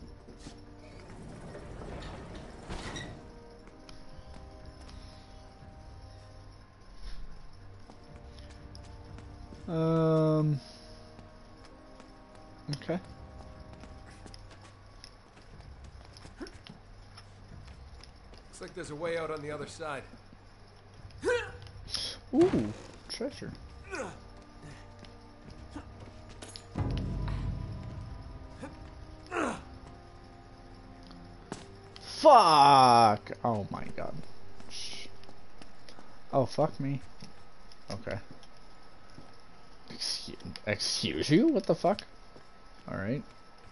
Um. Okay. Looks like there's a way out on the other side. Ooh, treasure. Fuck! Oh my god. Oh, fuck me. Okay. Excuse, excuse you? What the fuck? Alright.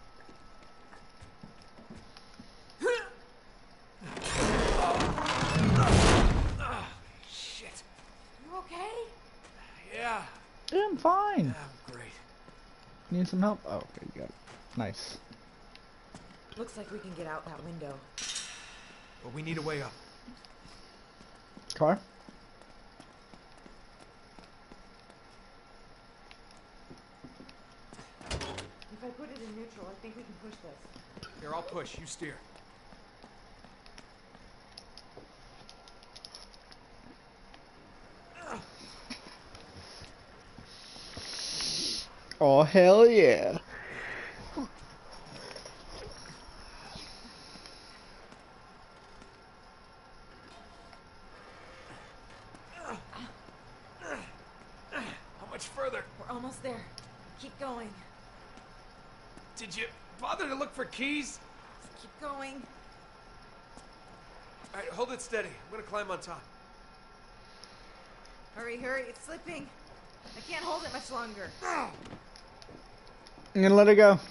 Shit. You okay? Yeah. Yeah, I'm fine. Yeah, I'm great. Need some help? Oh, okay, you got it. Nice. Looks like we can get out that window. But we need a way up. Car? If I put it in neutral, I think we can push this. Here, I'll push. You steer. Oh, hell yeah. How much further? We're almost there. Keep going. Did you bother to look for keys? Just keep going. All right, hold it steady. I'm gonna climb on top. Hurry, hurry, it's slipping. I can't hold it much longer. I'm gonna let it go.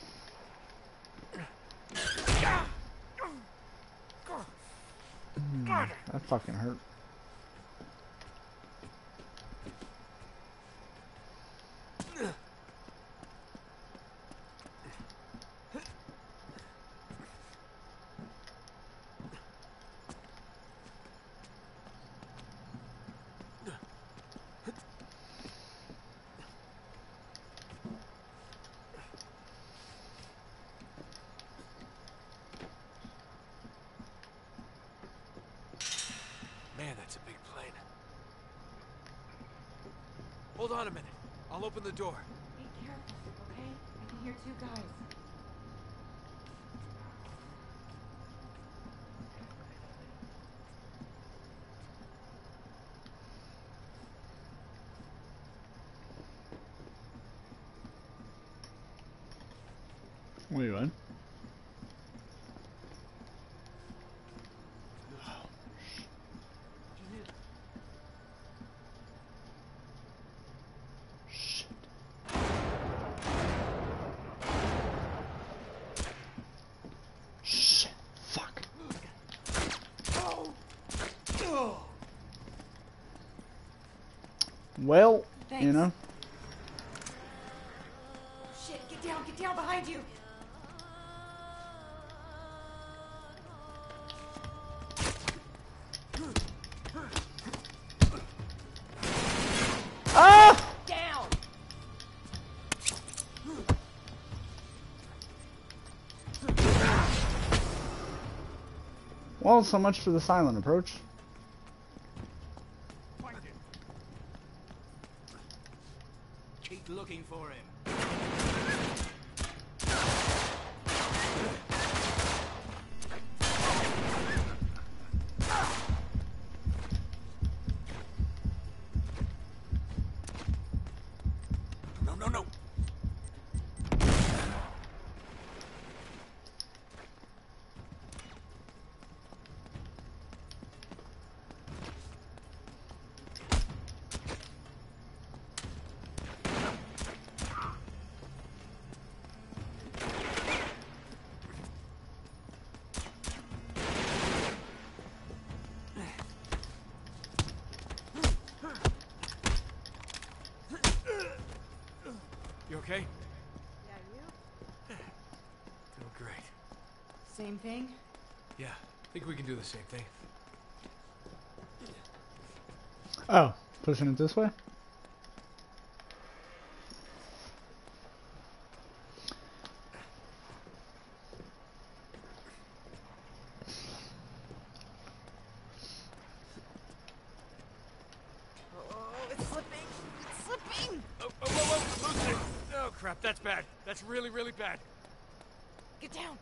Mm, that fucking hurt. Man, that's a big plane. Hold on a minute. I'll open the door. Be careful, okay? I can hear two guys. Wait, what? Shit. Fuck. Well, Thanks. you know. Shit, get down, get down behind you. Ah! Down. Well, so much for the silent approach. Keep looking for him. No, no, no. You okay? Yeah, you? Doing great. Same thing? Yeah, I think we can do the same thing. Oh, pushing it this way? Oh, it's slipping. It's slipping. Oh, oh, whoa, whoa, loosen it. Oh, crap, that's bad. That's really, really bad. Get down.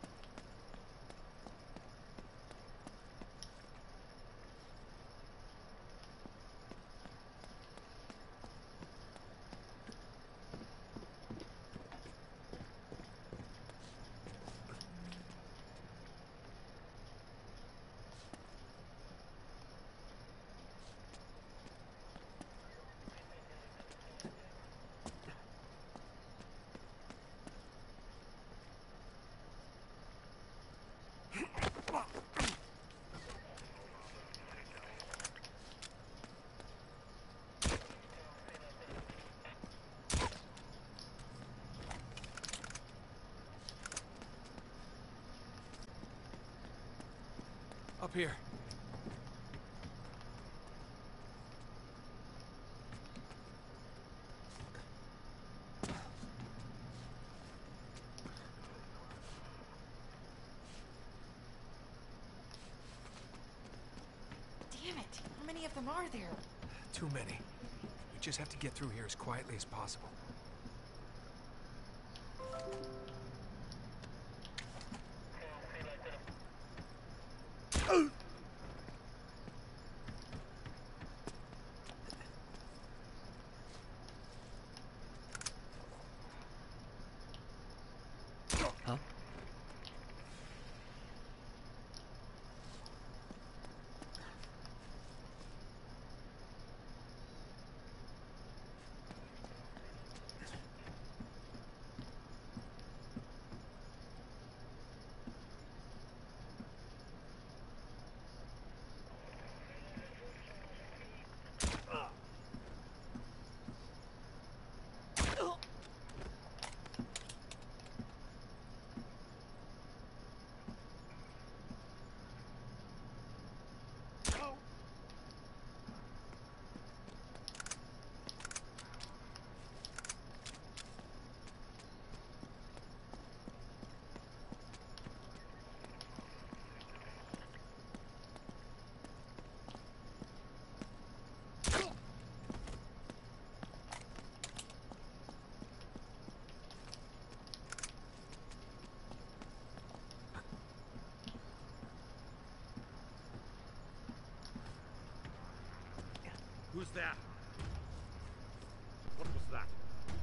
Up here. Damn it. How many of them are there? Too many. We just have to get through here as quietly as possible. Huh? that? What was that?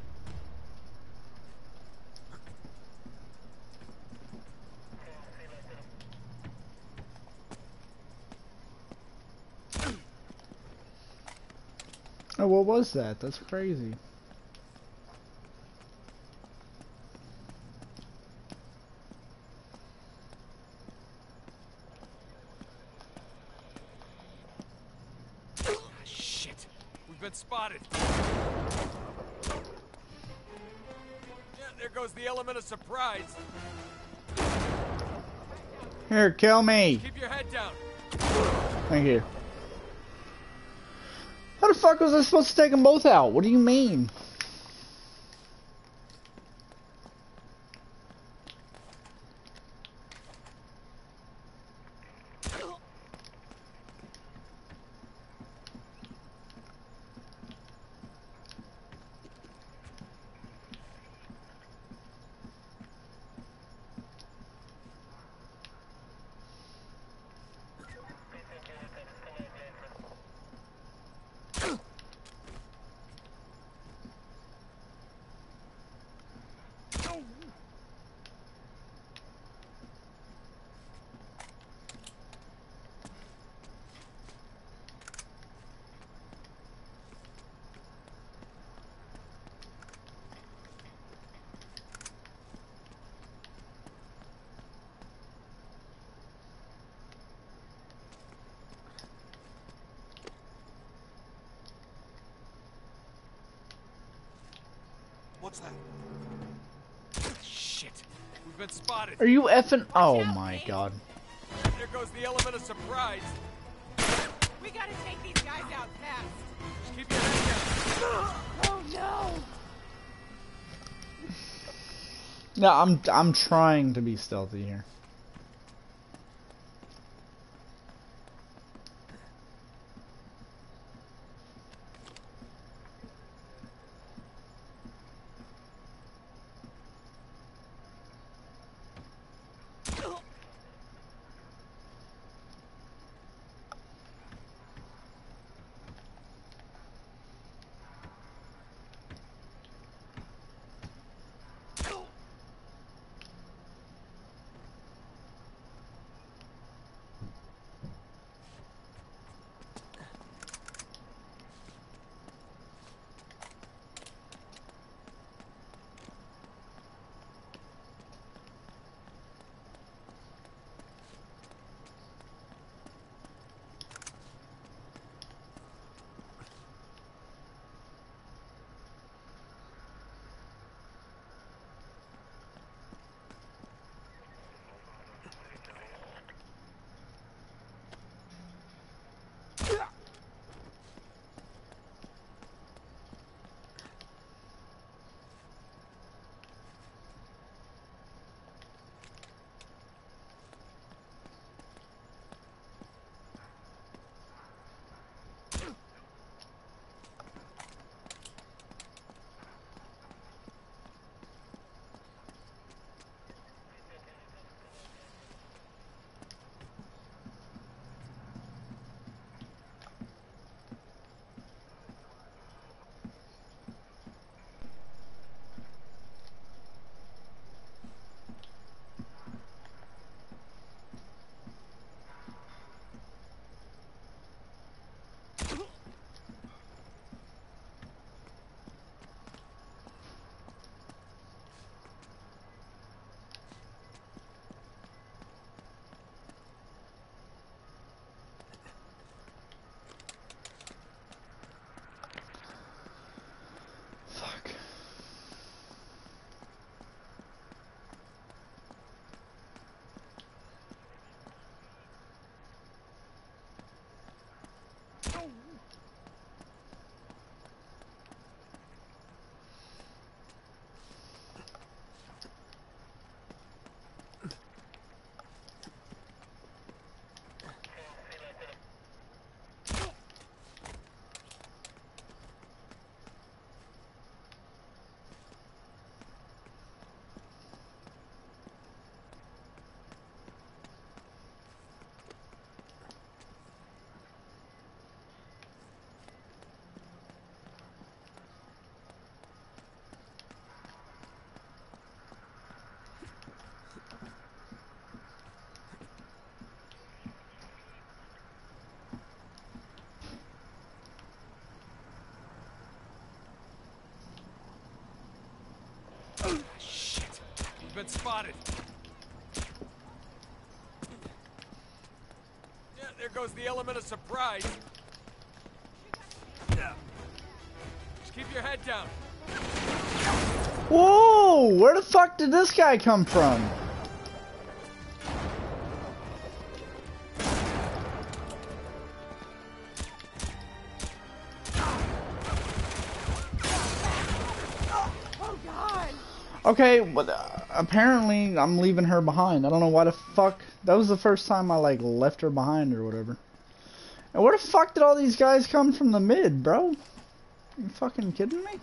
Oh, what was that? That's crazy. Shit. We've been spotted. Yeah, there goes the element of surprise. Here, kill me. Keep your head down. Thank you. How the fuck was I supposed to take them both out? What do you mean? What's that? Shit. We've been spotted. Are you effing? Oh my god. There goes the element of surprise. We gotta take these guys out fast. Just keep your head down. Oh no! No, I'm I'm trying to be stealthy here. spotted. Yeah, there goes the element of surprise. Yeah. Just keep your head down. Whoa! Where the fuck did this guy come from? Okay, but uh, apparently I'm leaving her behind. I don't know why the fuck. That was the first time I like left her behind or whatever. And where the fuck did all these guys come from the mid, bro? You fucking kidding me?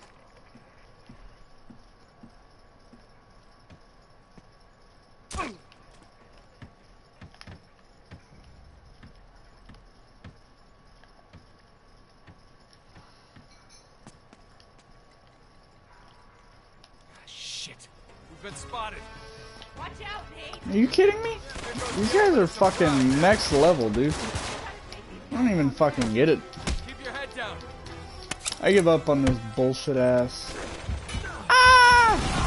Been spotted. Watch out, Nate. Are you kidding me? These guys are fucking next level, dude. I don't even fucking get it. Keep your head down. I give up on this bullshit ass. Ah!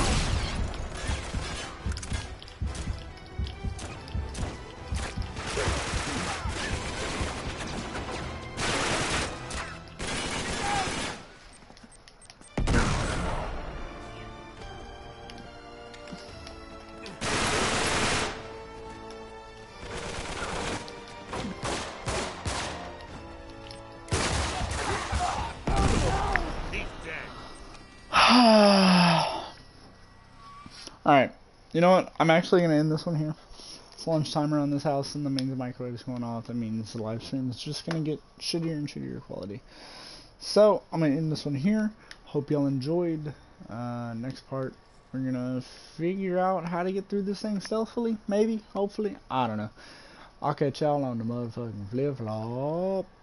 Alright, you know what? I'm actually going to end this one here. It's lunchtime around this house and that means the microwave is going off. That means the live stream is just going to get shittier and shittier quality. So, I'm going to end this one here. Hope y'all enjoyed. Uh, next part, we're going to figure out how to get through this thing stealthily. Maybe, hopefully. I don't know. I'll catch y'all on the motherfucking flip-flop.